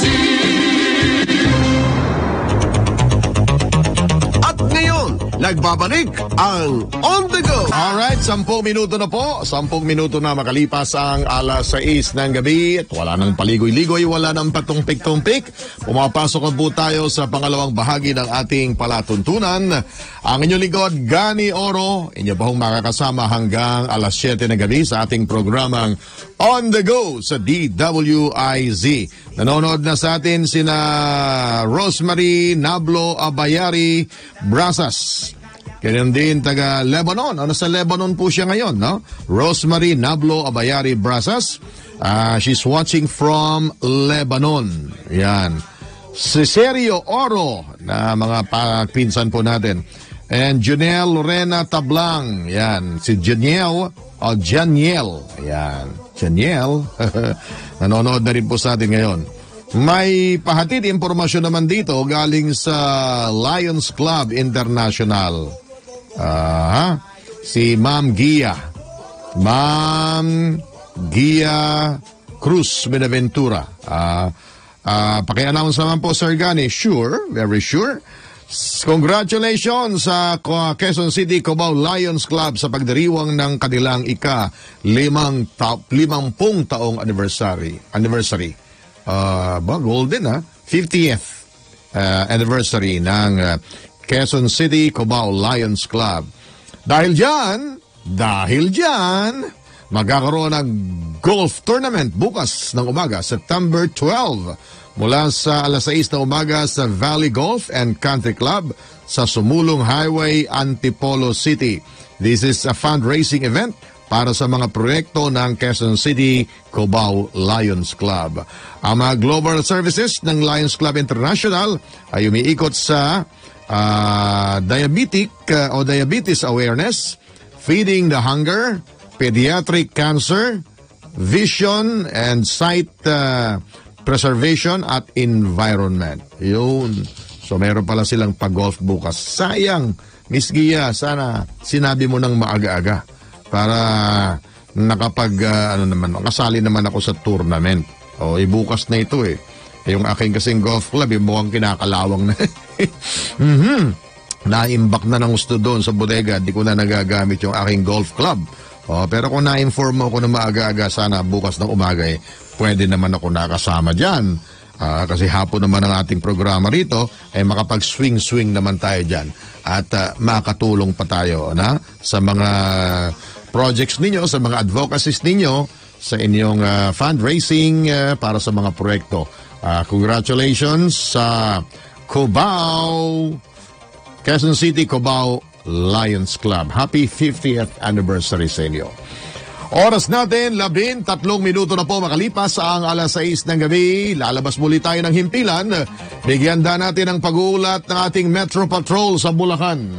[SPEAKER 1] Nagbabalik ang On The Go.
[SPEAKER 2] Alright, sampung minuto na po. Sampung minuto na makalipas ang alas sais ng gabi at wala nang paligoy-ligoy, wala nang patumpik-tumpik. Pumapasok na po tayo sa pangalawang bahagi ng ating palatuntunan. Ang inyong lingkod, Gani Oro, inyo pa hong makakasama hanggang alas siyete ng gabi sa ating programang On The Go sa D W I Z. Nanonood na sa atin sina Rosemary Nablo Abayari Brasas. Ganyan din taga Lebanon. Ano sa Lebanon po siya ngayon, no? Rosemary Nablo Abayari Brasas. Uh, she's watching from Lebanon. Yan. Si Sergio Oro na mga pinsan po natin. And Janiel Lorena Tablang. Yan. Si Janiel o Janiel. Yan. Janiel. Nanonood na rin po sa atin ngayon. May pahatid impormasyon naman dito galing sa Lions Club International. Uh, si Ma'am Gia. Ma'am Gia Cruz Benaventura. Uh, uh, Paki-announce naman po, Sir Gani. Sure, very sure. Congratulations sa Quezon City Cubao Lions Club sa pagdiriwang ng kanilang ika limang ta- limampung taong anniversary. Anniversary. Uh, ba, golden ha? fiftieth uh, anniversary ng uh, Quezon City Cubao Lions Club. Dahil dyan, dahil dyan, magkakaroon ng golf tournament bukas ng umaga, September twelfth. Mula sa alas sais na umaga sa Valley Golf and Country Club sa Sumulong Highway, Antipolo City. This is a fundraising event para sa mga proyekto ng Quezon City Cubao Lions Club. Ang mga global services ng Lions Club International ay umiikot sa uh, diabetic uh, o diabetes awareness, feeding the hunger, pediatric cancer, vision and sight uh, preservation at environment. Yun. So meron pala silang pag-golf bukas. Sayang, Miss Gia, sana sinabi mo ng maaga-aga para nakapag, uh, ano naman, kasali naman ako sa tournament. O, ibukas na ito eh. Yung aking kasing golf club, yung mukhang kinakalawang na. mm-hmm. Naimbak na ng gusto doon sa bodega. Di ko na nagagamit yung aking golf club. O, pero kung na-inform mo ako na maaga-aga, sana bukas ng umaga eh, pwede naman ako nakasama dyan. Ah, kasi hapon naman ang ating programa rito, ay makapag-swing-swing naman tayo dyan. At ah, makatulong pa tayo na, sa mga projects ninyo, sa mga advocacies ninyo, sa inyong ah, fundraising ah, para sa mga proyekto. Ah, congratulations sa Cubao, Quezon City Cubao Lions Club. Happy fiftieth anniversary sa inyo. Oras natin, labing tatlong minuto na po makalipas ang alas sais ng gabi. Lalabas muli tayo ng himpilan. Bigyan da natin ang pag-uulat ng ating Metro Patrol sa Bulacan.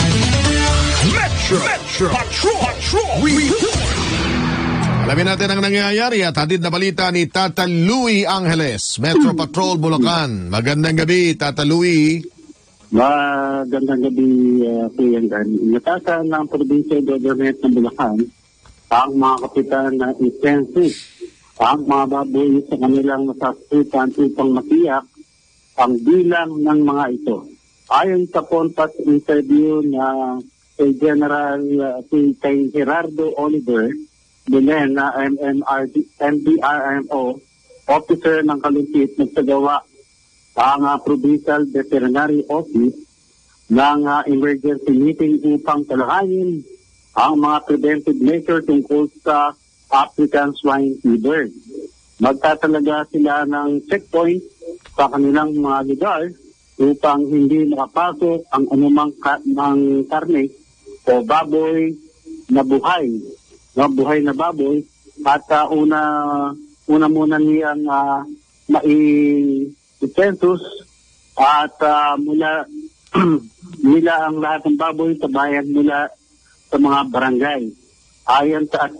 [SPEAKER 1] Metro, Metro Patrol, Patrol Report.
[SPEAKER 2] Alamin natin ang nangyayari at hatid na balita ni Tata Louie Angeles, Metro Patrol Bulacan. Magandang gabi, Tata Louie.
[SPEAKER 7] Magandang gabi, uh, Kuya Gan. Inatasan ng Provincial Government ng Bulacan ang mga kapitan na intensive ang mga baboy sa kanilang nasasakutan upang matiyak ang bilang ng mga ito. Ayon sa Pontas interview na kay General uh, kay Gerardo Oliver Belen na M B R M O, officer ng Kalumpit, nagsagawa ang uh, Provincial Veterinary Office ng uh, emergency meeting upang talakayin ang mga preventive measures tungkol sa African swine fever. Magtatalaga sila ng checkpoint sa kanilang mga lugar upang hindi makapasok ang anumang ka- ng karne o baboy na buhay, na buhay na baboy. At uh, una, una muna niyang uh, mai-census at uh, mula nila ang lahat ng baboy sa bayan mula sa mga barangay. Ayon sa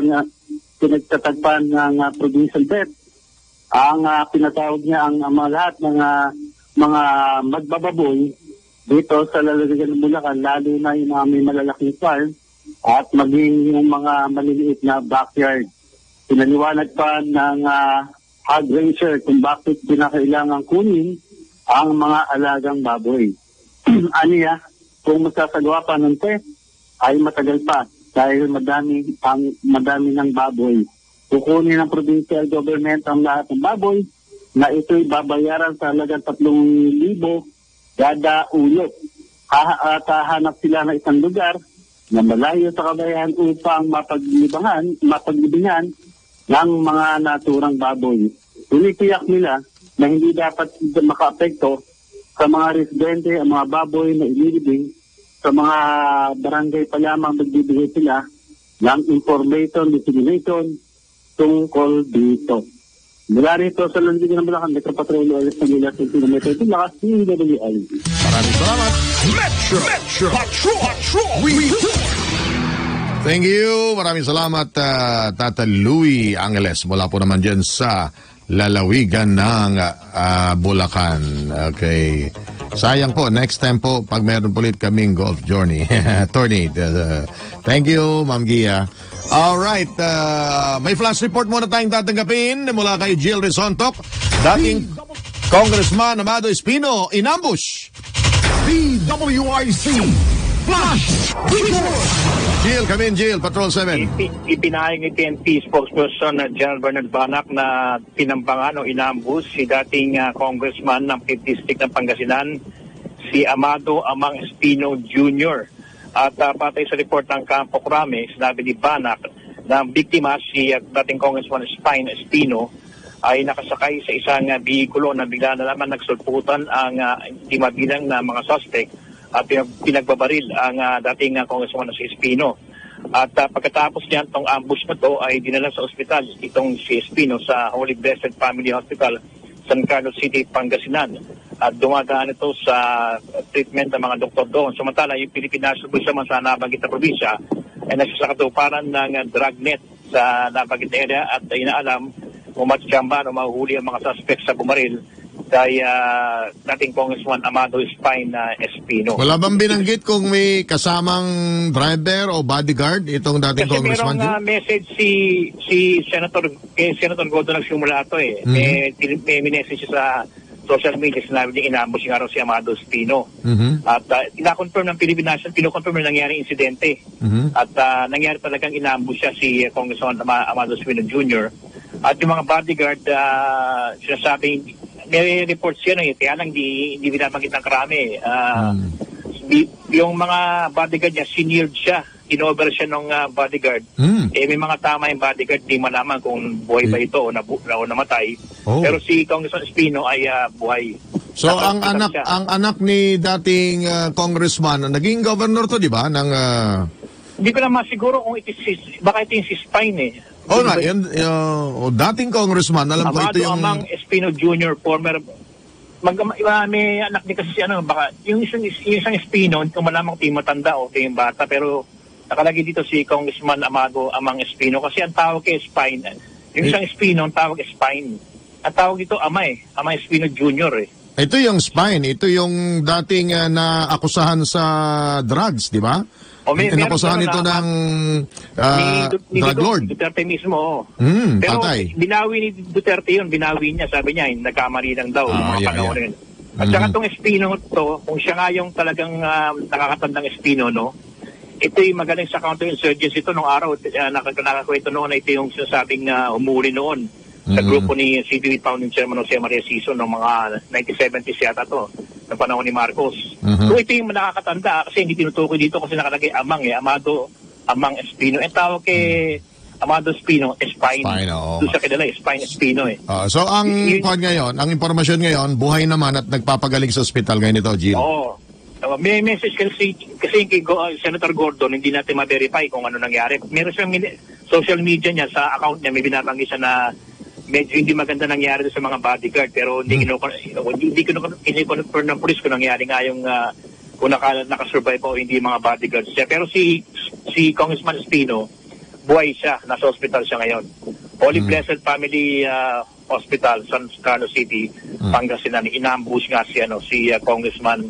[SPEAKER 7] pinagtatagpan ng uh, Provincial Vet, ang uh, pinatawag niya ang, ang mga lahat ng uh, mga magbababoy dito sa lalawigan ng Bulacan, lalo na yung mga may malalaking farm at maging yung mga maliliit na backyard. Pinaliwanag pa ng uh, hog ranger kung bakit pinakailangan kunin ang mga alagang baboy. Aniya, kung masasagawa pa ng test, ay matagal pa dahil madami ang madami ng baboy. Kukunin ng provincial government ang lahat ng baboy na ito'y babayaran sa halagang tatlong libo kada ulo. Ha at hahanap sila ng isang lugar na malayo sa kabayan upang mapaglibangan, mapaglibingan ng mga naturang baboy. Tinitiyak nila na hindi dapat makaapekto sa mga residente ang mga baboy na ililibing. Sa mga barangay pa lamang magbibigay sila ng information, dissemination tungkol dito. Mula rito sa London ng Bulacan, Metro Patrol, Alas Manila, Sentino Metro, lakas C W I.
[SPEAKER 2] Maraming salamat.
[SPEAKER 1] Metro, Metro Patrol, Patrol Report.
[SPEAKER 2] Thank you. Maraming salamat, uh, Tata Louie Angeles. Mula po naman dyan sa lalawigan ng uh, Bulacan. Okay. Sayang po, next time po, pag meron po ulit kaming golf journey. Tourney. Uh, thank you, Ma'am Gia. Alright, uh, may flash report muna tayong tatanggapin mula kay Jill Rizontok. Dating Congressman Amado Espino, inambush.
[SPEAKER 1] D W I C Flash Report.
[SPEAKER 2] Jill, come in, Jill, Patrol seven.
[SPEAKER 8] Ipinahing ni T N P spokesperson na General Bernard Banak na pinambangan o inambush si dating uh, congressman ng fifth District ng Pangasinan, si Amado Amang Espino Junior At uh, patay sa report ng Campo Crame, sinabi ni Banak na ang biktima si uh, dating congressman Spine Espino ay nakasakay sa isang uh, bihikulo na bigla na naman nagsulputan ang uh, di mabilang na mga suspect at pinagbabaril ang uh, dating uh, congressman si Espino. At uh, pagkatapos niyan, itong ambush na to ay dinala sa ospital itong si Espino sa Holy Blessed Family Hospital, San Carlos City, Pangasinan. At dumadaan ito sa treatment ng mga doktor doon. Samantala, yung Philippine National Police naman sa nabanggit na probinsya ay nagsasakatuparan ng uh, dragnet sa nabanggit na area at uh, inaalam kung matsyamba o mahuhuli ang mga suspects sa bumaril kay uh, dating Congressman Amado Espine na uh, Espino.
[SPEAKER 2] Wala bang binanggit kung may kasamang driver o bodyguard itong dating
[SPEAKER 8] Kasi
[SPEAKER 2] Congressman?
[SPEAKER 8] Kasi merong uh, message si si Senator kay Senator Godo nagsimula ito eh. Mm-hmm. May, may message sa social media, sinabi niya inambush nga raw si Amado Espino. Mm-hmm. At uh, ina-confirm ng Philippine National, pino-confirm na nangyari insidente. Mm-hmm. At uh, nangyari talagang inambush siya si uh, Congressman Amado Espino Junior At yung mga bodyguard, uh, sinasabing may reports yan eh, kaya lang di, di binabanggit ng karami. Uh, hmm. di, yung mga bodyguard niya, senior siya, in-over siya ng uh, bodyguard. Hmm. Eh may mga tama yung bodyguard, di malaman kung buhay ba ito o, nabu- o namatay. Oh. Pero si Congressman Espino ay uh, buhay.
[SPEAKER 2] So ang anak siya. ang anak ni dating uh, congressman, naging governor to, di ba? Ng uh...
[SPEAKER 8] Hindi ko naman siguro kung ito si, baka ito yung si Spine eh.
[SPEAKER 2] Oh, na, yan, uh, dating congressman, alam ko ito yung...
[SPEAKER 8] Amado Amang Espino Junior, former... Mag, uh, may anak din kasi si ano, baka yung isang, yung isang Espino, hindi ko malamang ito yung matanda o ito yung bata, pero nakalagay dito si Congressman Amado Amang Espino kasi ang tawag kay Spine, yung isang Espino, ang tawag Spine. Ang tawag dito Ama eh, Amang Espino Junior eh. Ito
[SPEAKER 2] yung Spine, ito yung dating uh, naakusahan sa drugs, di ba?
[SPEAKER 8] O may,
[SPEAKER 2] Tinakusahan ito na, ng uh,
[SPEAKER 8] ni, ni
[SPEAKER 2] drug lord.
[SPEAKER 8] Duterte mismo. Oh.
[SPEAKER 2] Mm,
[SPEAKER 8] pero
[SPEAKER 2] patay.
[SPEAKER 8] Binawi ni Duterte yun, binawi niya, sabi niya, nagkamali lang daw.
[SPEAKER 2] Ah,
[SPEAKER 8] yung mga
[SPEAKER 2] yeah,
[SPEAKER 8] panahon
[SPEAKER 2] yeah.
[SPEAKER 8] yun. At saka itong Espino to, kung siya nga yung talagang uh, nakakatandang Espino, no? Ito yung magaling sa counterinsurgency ito nung araw, uh, nakakakwento noon na ito yung sinasabing uh, umuli noon sa
[SPEAKER 2] Mm-hmm.
[SPEAKER 8] grupo ni C D Founding Chairman Jose Maria Sison noong mga nineteen seventies yata to, ng panahon ni Marcos.
[SPEAKER 2] Mm-hmm.
[SPEAKER 8] So ito yung nakakatanda kasi hindi tinutukoy dito kasi nakalagay Amang eh, Amado Amang Espino. Eh tawag kay Amado Espino, Espine.
[SPEAKER 2] Espine, oo.
[SPEAKER 8] Doon sa kilala, Espine Espino eh.
[SPEAKER 2] Uh, so ang y- y- ngayon, ang impormasyon ngayon, buhay naman at nagpapagaling sa ospital ngayon ito, Jill.
[SPEAKER 8] Oo. Uh, may message kasi, kasi kay Go, uh, Senator Gordon, hindi natin ma-verify kung ano nangyari. Meron siyang mini- social media niya, sa account niya, may binabanggit siya na medyo hindi maganda nangyari sa mga bodyguard, pero hindi hmm. hindi kino-confirm ng police kung nangyari nga yung uh, kung naka, nakasurvive o hindi mga bodyguards siya. Pero si si Congressman Espino, buhay siya, nasa hospital siya ngayon. Holy hmm. Blessed Family uh, Hospital, San Carlos City, hmm. Pangasinan. Inambush nga si ano si uh, Congressman,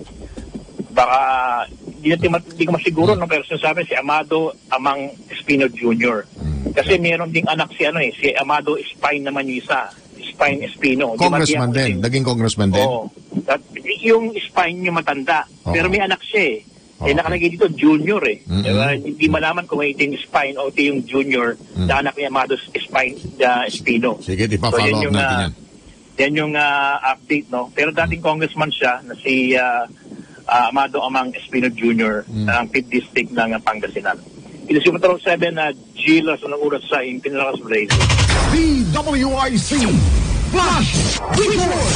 [SPEAKER 8] baka hindi natin hindi ko masiguro, no, pero sinasabi si Amado Amang Espino Junior Kasi meron ding anak si ano eh, si Amado Espine naman yung isa. Spine Espino.
[SPEAKER 2] Congressman din, naging congressman din.
[SPEAKER 8] Oo. At yung Spine yung matanda, oh. pero may anak siya eh. Okay. Eh nakalagay dito junior eh. Mm-hmm. Diba? Hindi malaman kung ito yung Spine o ito yung junior mm-hmm. na anak ni Amado Spine uh, Espino.
[SPEAKER 2] Sige, ipa-follow so, up natin
[SPEAKER 8] uh,
[SPEAKER 2] yan.
[SPEAKER 8] Yan yung uh, update, no? Pero dating congressman siya na si uh, uh, Amado Amang Espino Junior ng mm. fifth District ng Pangasinan. It is yung seven na uh, Gilas ng oras sa Impinalakas Blaze.
[SPEAKER 1] D W I C Flash Report!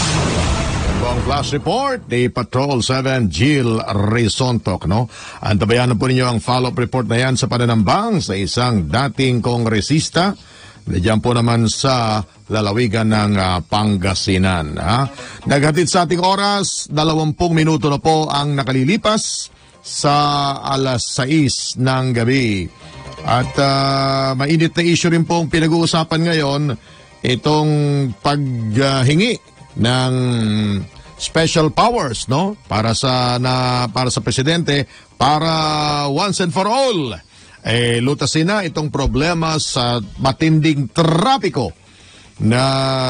[SPEAKER 2] Ang Flash Report ni Patrol seven Jill Rizontok, no? Antabayan na po ninyo ang follow-up report na yan sa pananambang sa isang dating kongresista. Diyan po naman sa lalawigan ng uh, Pangasinan. Ha? Naghatid sa ating oras, dalawampung minuto na po ang nakalilipas sa alas sais ng gabi. At uh, mainit na issue rin pong pinag-uusapan ngayon, itong paghingi uh, ng special powers, no? Para sa na para sa presidente, para once and for all eh lutasin na itong problema sa matinding trapiko na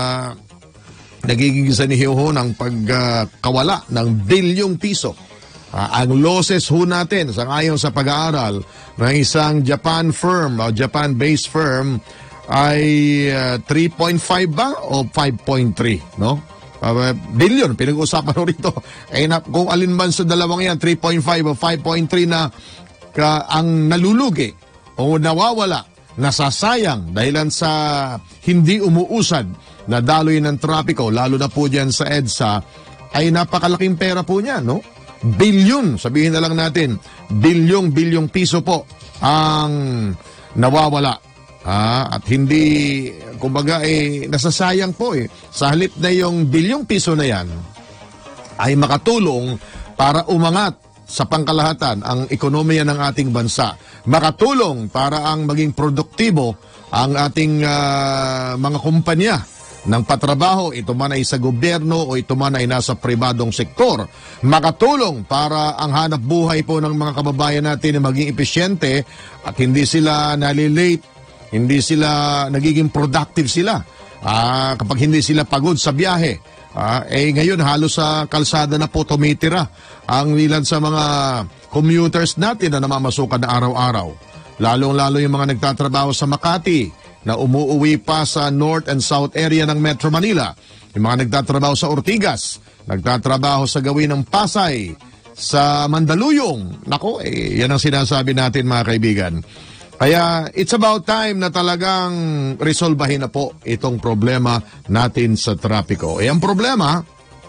[SPEAKER 2] nagiging sanihiho ng pagkawala uh, ng bilyong piso. Uh, ang losses ho natin sa ngayon sa pag-aaral ng isang Japan firm o Japan-based firm ay uh, three point five ba o five point three, no? Uh, billion, pinag-uusapan ho rito. Eh, na, kung alin man sa dalawang yan, three point five o five point three na ka, ang nalulugi o nawawala, nasasayang dahilan sa hindi umuusad na daloy ng trapiko, lalo na po dyan sa EDSA, ay napakalaking pera po niya, no? Bilyon, sabihin na lang natin, bilyong-bilyong piso po ang nawawala. Ah, at hindi, kumbaga, eh, nasasayang po eh. Sa halip na yung bilyong piso na yan, ay makatulong para umangat sa pangkalahatan ang ekonomiya ng ating bansa. Makatulong para ang maging produktibo ang ating uh, mga kumpanya ng patrabaho, ito man ay sa gobyerno o ito man ay nasa pribadong sektor. Makatulong para ang hanap buhay po ng mga kababayan natin ay maging epesyente at hindi sila nalilate, hindi sila nagiging productive sila. Ah, kapag hindi sila pagod sa biyahe, ah, eh ngayon halos sa kalsada na po tumitira ang ilan sa mga commuters natin na namamasukan na araw-araw. Lalong-lalo yung mga nagtatrabaho sa Makati, na umuuwi pa sa North and South area ng Metro Manila. yung mga nagtatrabaho sa Ortigas, nagtatrabaho sa gawin ng Pasay, sa Mandaluyong. Nako, eh, yan ang sinasabi natin mga kaibigan. Kaya it's about time na talagang resolbahin na po itong problema natin sa trapiko. Eh, ang problema,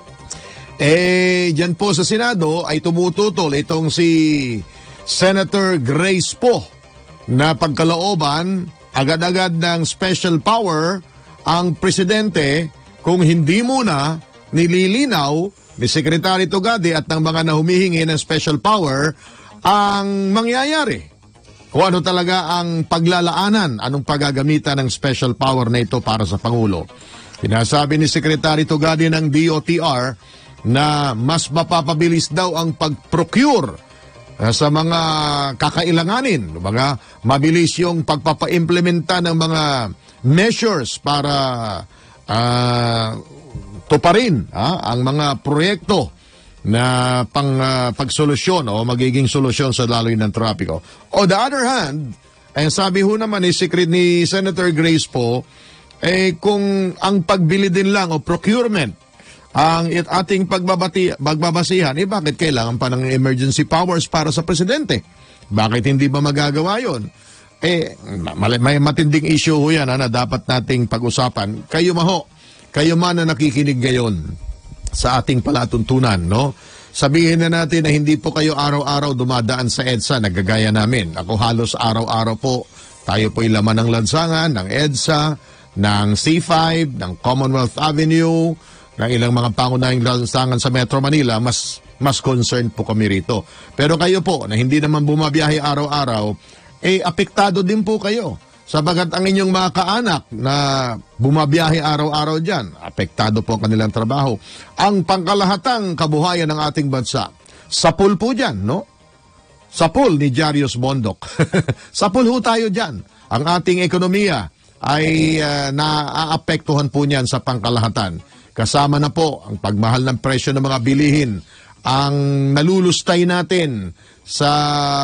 [SPEAKER 2] eh, dyan po sa Senado ay tumututol itong si Senator Grace Poe na pagkalooban agad-agad ng special power ang presidente kung hindi muna nililinaw ni Secretary Tugade at ng mga nahumihingi ng special power ang mangyayari. Kung ano talaga ang paglalaanan, anong paggagamitan ng special power na ito para sa Pangulo. Sinasabi ni Secretary Tugade ng D O T R na mas mapapabilis daw ang pag-procure sa mga kakailanganin. Baga, mabilis yung pagpapa-implementa ng mga measures para uh, tuparin ha, ang mga proyekto na pang uh, pagsolusyon o magiging solusyon sa laloy ng trapiko. On the other hand, ay sabi ho naman ni, Secret, ni Senator Grace Poe, eh kung ang pagbili din lang o procurement ang it, ating pagbabati, pagbabasihan, eh bakit kailangan pa ng emergency powers para sa presidente? Bakit hindi ba magagawa yon? Eh, may matinding issue ho yan ha, na dapat nating pag-usapan. Kayo maho, kayo man na nakikinig ngayon sa ating palatuntunan, no? Sabihin na natin na hindi po kayo araw-araw dumadaan sa EDSA, nagagaya namin. Ako halos araw-araw po, tayo po'y laman ng lansangan, ng EDSA, ng C five, ng Commonwealth Avenue, ng ilang mga pangunahing lansangan sa Metro Manila, mas mas concerned po kami rito. Pero kayo po, na hindi naman bumabiyahe araw-araw, eh apektado din po kayo. Sabagat ang inyong mga kaanak na bumabiyahe araw-araw dyan, apektado po ang kanilang trabaho. Ang pangkalahatang kabuhayan ng ating bansa, sapul po dyan, no? Sapul ni Jarius Bondok. Sapul ho tayo dyan. Ang ating ekonomiya ay uh, naaapektuhan po niyan sa pangkalahatan. Kasama na po ang pagmahal ng presyo ng mga bilihin, ang nalulustay natin sa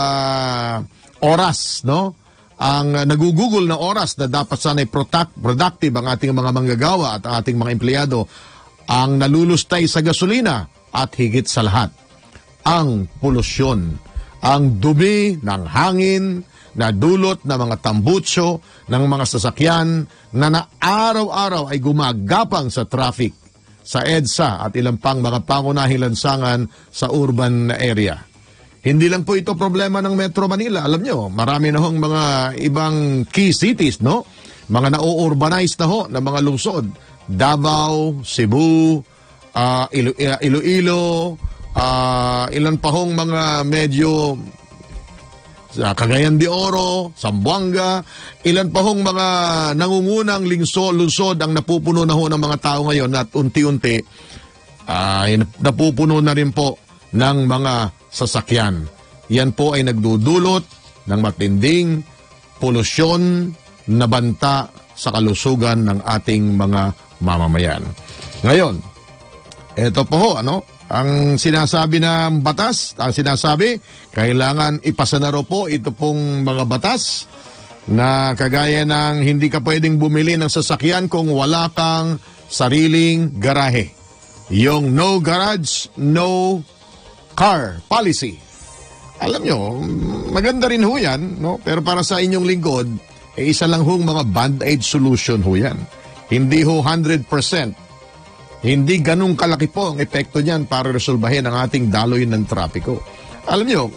[SPEAKER 2] oras, no? Ang nagugugol na oras na dapat sana'y productive ang ating mga manggagawa at ang ating mga empleyado, ang nalulustay sa gasolina at higit sa lahat, ang polusyon, ang dumi ng hangin na dulot ng mga tambutso ng mga sasakyan na na araw-araw ay gumagapang sa traffic sa EDSA at ilang pang mga pangunahing lansangan sa urban area. Hindi lang po ito problema ng Metro Manila. Alam nyo, marami na hong mga ibang key cities, no? Mga na-urbanize na ho na mga lungsod. Davao, Cebu, uh, Ilo Iloilo, uh, ilan pa hong mga medyo uh, Cagayan de Oro, Zamboanga, ilan pa hong mga nangungunang lingso, lungsod ang napupuno na ho ng mga tao ngayon at unti-unti uh, napupuno na rin po ng mga sasakyan. Yan po ay nagdudulot ng matinding polusyon na banta sa kalusugan ng ating mga mamamayan. Ngayon, eto po ho, ano, ang sinasabi ng batas, ang sinasabi, kailangan ipasa na ro po ito pong mga batas na kagaya ng hindi ka pwedeng bumili ng sasakyan kung wala kang sariling garahe. Yung no garage, no car policy. Alam nyo, maganda rin ho yan, no? Pero para sa inyong lingkod, eh, isa lang hong mga band-aid solution ho yan. Hindi ho one hundred percent. Hindi ganun kalaki po ang epekto niyan para resolbahin ang ating daloy ng trapiko. Alam nyo,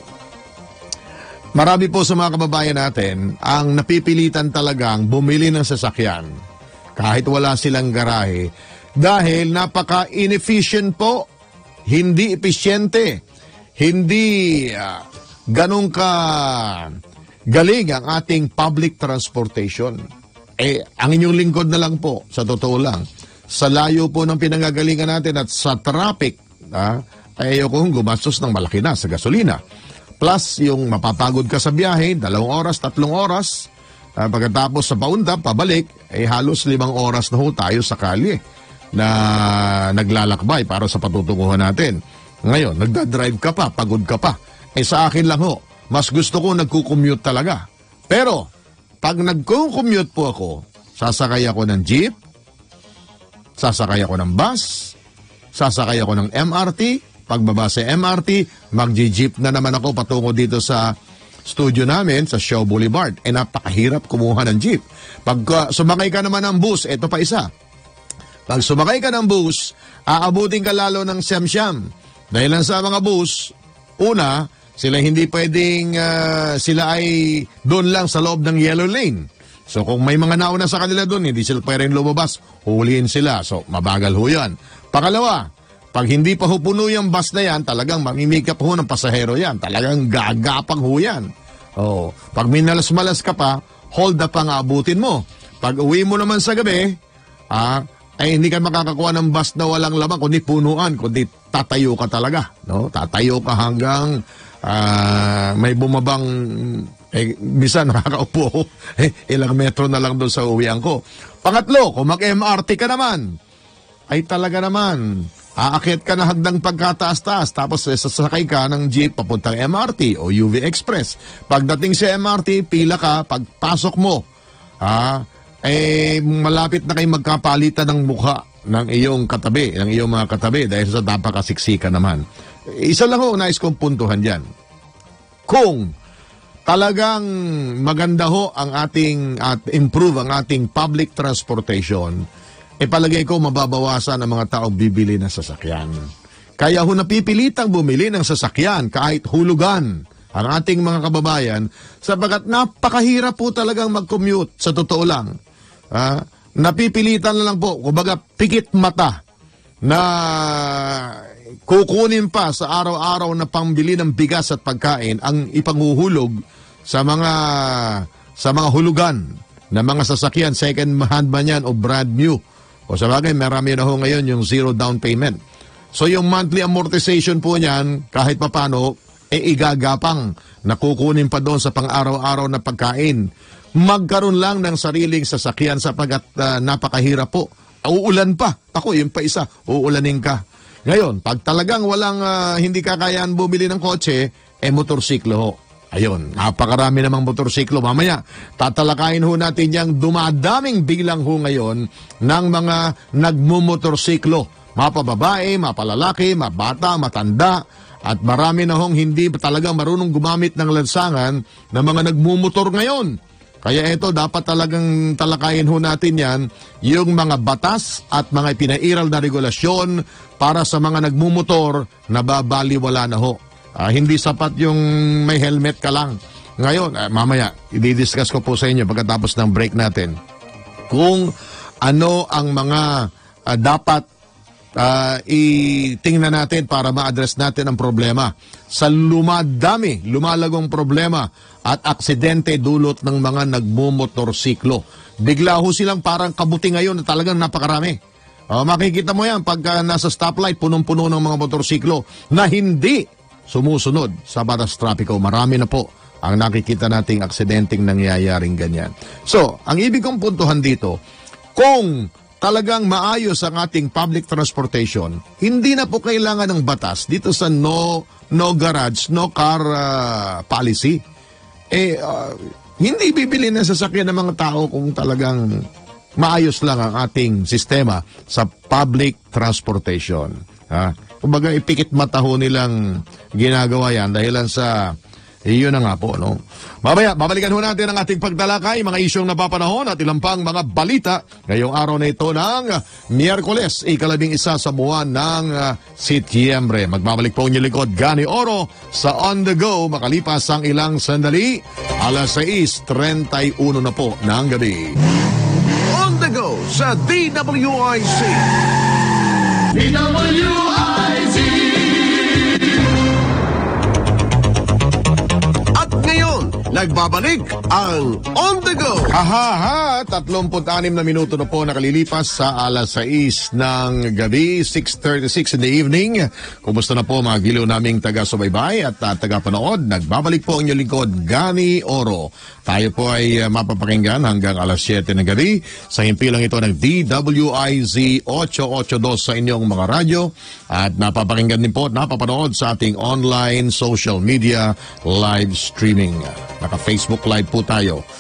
[SPEAKER 2] marami po sa mga kababayan natin ang napipilitan talagang bumili ng sasakyan kahit wala silang garahe dahil napaka-inefficient po, hindi epesyente. Hindi uh, ganun ka galing ang ating public transportation. Eh, ang inyong lingkod na lang po, sa totoo lang, sa layo po ng pinangagalingan natin at sa traffic, ah, ay ayokong gumastos ng malaki na sa gasolina. Plus, yung mapapagod ka sa biyahe, dalawang oras, tatlong oras, ah, pagkatapos sa paunta, pabalik, ay eh, halos limang oras na ho tayo sa kalye na naglalakbay para sa patutunguhan natin. Ngayon, nagdadrive ka pa, pagod ka pa. Eh sa akin lang ho, mas gusto ko nagkukommute talaga. Pero, pag nagkukommute po ako, sasakay ako ng jeep, sasakay ako ng bus, sasakay ako ng M R T, pagbaba sa M R T, mag-jeep na naman ako patungo dito sa studio namin sa Shaw Boulevard. Eh, napakahirap kumuha ng jeep. Pag uh, sumakay ka naman ng bus, eto pa isa. Pag sumakay ka ng bus, aabutin ka lalo ng siyam-siyam. Dahil lang sa mga bus, una, sila hindi pwedeng, uh, sila ay doon lang sa loob ng yellow lane. So kung may mga nauna sa kanila doon, hindi sila pwedeng lumabas, huliin sila. So mabagal ho yan. Pangalawa, pag hindi pa ho puno yung bus na yan, talagang mamimikap ho ng pasahero yan. Talagang gagapang ho yan. Oh, pag minalas-malas ka pa, hold up ang abutin mo. Pag uwi mo naman sa gabi, ah, ay hindi ka makakakuha ng bus na walang laman, kundi punuan, kundi tatayo ka talaga. No? Tatayo ka hanggang uh, may bumabang, eh, bisa nakakaupo ako, eh, ilang metro na lang doon sa uwian ko. Pangatlo, kung mag-M R T ka naman, ay talaga naman, aakyat ka na hagdang pagkataas-taas, tapos eh, sasakay ka ng jeep papuntang M R T o U V Express. Pagdating sa M R T, pila ka, pagpasok mo, ah, eh, malapit na kayo magkapalitan ng mukha ng iyong katabi, ng iyong mga katabi, dahil sa napakasiksika naman. Isa lang ho, nais kong puntuhan dyan. Kung talagang maganda ho ang ating, at improve ang ating public transportation, e palagay ko mababawasan ang mga taong bibili ng sasakyan. Kaya ho napipilitang bumili ng sasakyan kahit hulugan ang ating mga kababayan sapagkat napakahirap po talagang mag-commute sa totoo lang. Ah, napipilitan na lang po, kumbaga pikit mata na kukunin pa sa araw-araw na pambili ng bigas at pagkain ang ipanguhulog sa mga sa mga hulugan na mga sasakyan, second hand man yan o brand new. O sa bagay, marami na ho ngayon yung zero down payment. So yung monthly amortization po niyan, kahit papano, e eh, igagapang na kukunin pa doon sa pang-araw-araw na pagkain. Magkaroon lang ng sariling sasakyan sapagkat uh, napakahirap po. Uulan pa. Ako, yun pa isa. Uulanin ka. Ngayon, pag talagang walang uh, hindi kakayaan bumili ng kotse, eh motorsiklo ho. Ayun, napakarami namang motorsiklo. Mamaya, tatalakayin ho natin yung dumadaming bilang ho ngayon ng mga nagmumotorsiklo. Mapababae, mapalalaki, mabata, matanda, at marami na hong hindi talagang marunong gumamit ng lansangan ng mga nagmumotor ngayon. Kaya ito, dapat talagang talakayin ho natin yan, yung mga batas at mga pinairal na regulasyon para sa mga nagmumotor na babaliwala na ho. Uh, hindi sapat yung may helmet ka lang. Ngayon, uh, mamaya, i-discuss ko po sa inyo pagkatapos ng break natin kung ano ang mga uh, dapat uh, itingnan natin para ma-address natin ang problema. Sa lumadami, lumalagong problema at aksidente dulot ng mga nagmumotorsiklo. Bigla ho silang parang kabuti ngayon na talagang napakarami. Uh, makikita mo yan pagka nasa stoplight, punong-puno ng mga motorsiklo na hindi sumusunod sa batas trapiko. Marami na po ang nakikita nating aksidenteng nangyayaring ganyan. So, ang ibig kong puntuhan dito, kung talagang maayos ang ating public transportation, hindi na po kailangan ng batas dito sa no no garage, no car uh, policy. Eh, uh, hindi bibili ng sasakyan ng mga tao kung talagang maayos lang ang ating sistema sa public transportation. Ha? Kumbaga, ipikit mata ho nilang ginagawa yan dahilan sa iyon na nga po, no? Mamaya, babalikan ho natin ang ating pagtalakay, mga isyong napapanahon at ilang pang mga balita ngayong araw na ito ng Miyerkules, ikalabing isa sa buwan ng uh, Setyembre. Magbabalik po niyo likod, Gani Oro, sa On The Go, makalipas ang ilang sandali, alas sais treinta y uno na po ng gabi.
[SPEAKER 1] On The Go sa D W I Z.
[SPEAKER 6] D W I Z.
[SPEAKER 1] Nagbabalik ang On The Go.
[SPEAKER 2] Hahaha, tatlumpu't-anim na minuto na po nakalilipas sa alas sais ng gabi, six thirty-six in the evening. Kumusta na po mga giliw naming taga-subaybay at uh, taga-panood? Nagbabalik po ang inyong lingkod, Gani Oro. Tayo po ay uh, mapapakinggan hanggang alas siyete ng gabi sa himpilang ito ng D W I Z eight eighty-two sa inyong mga radyo at napapakinggan din po at napapanood sa ating online social media live streaming. Naka-Facebook Live po tayo.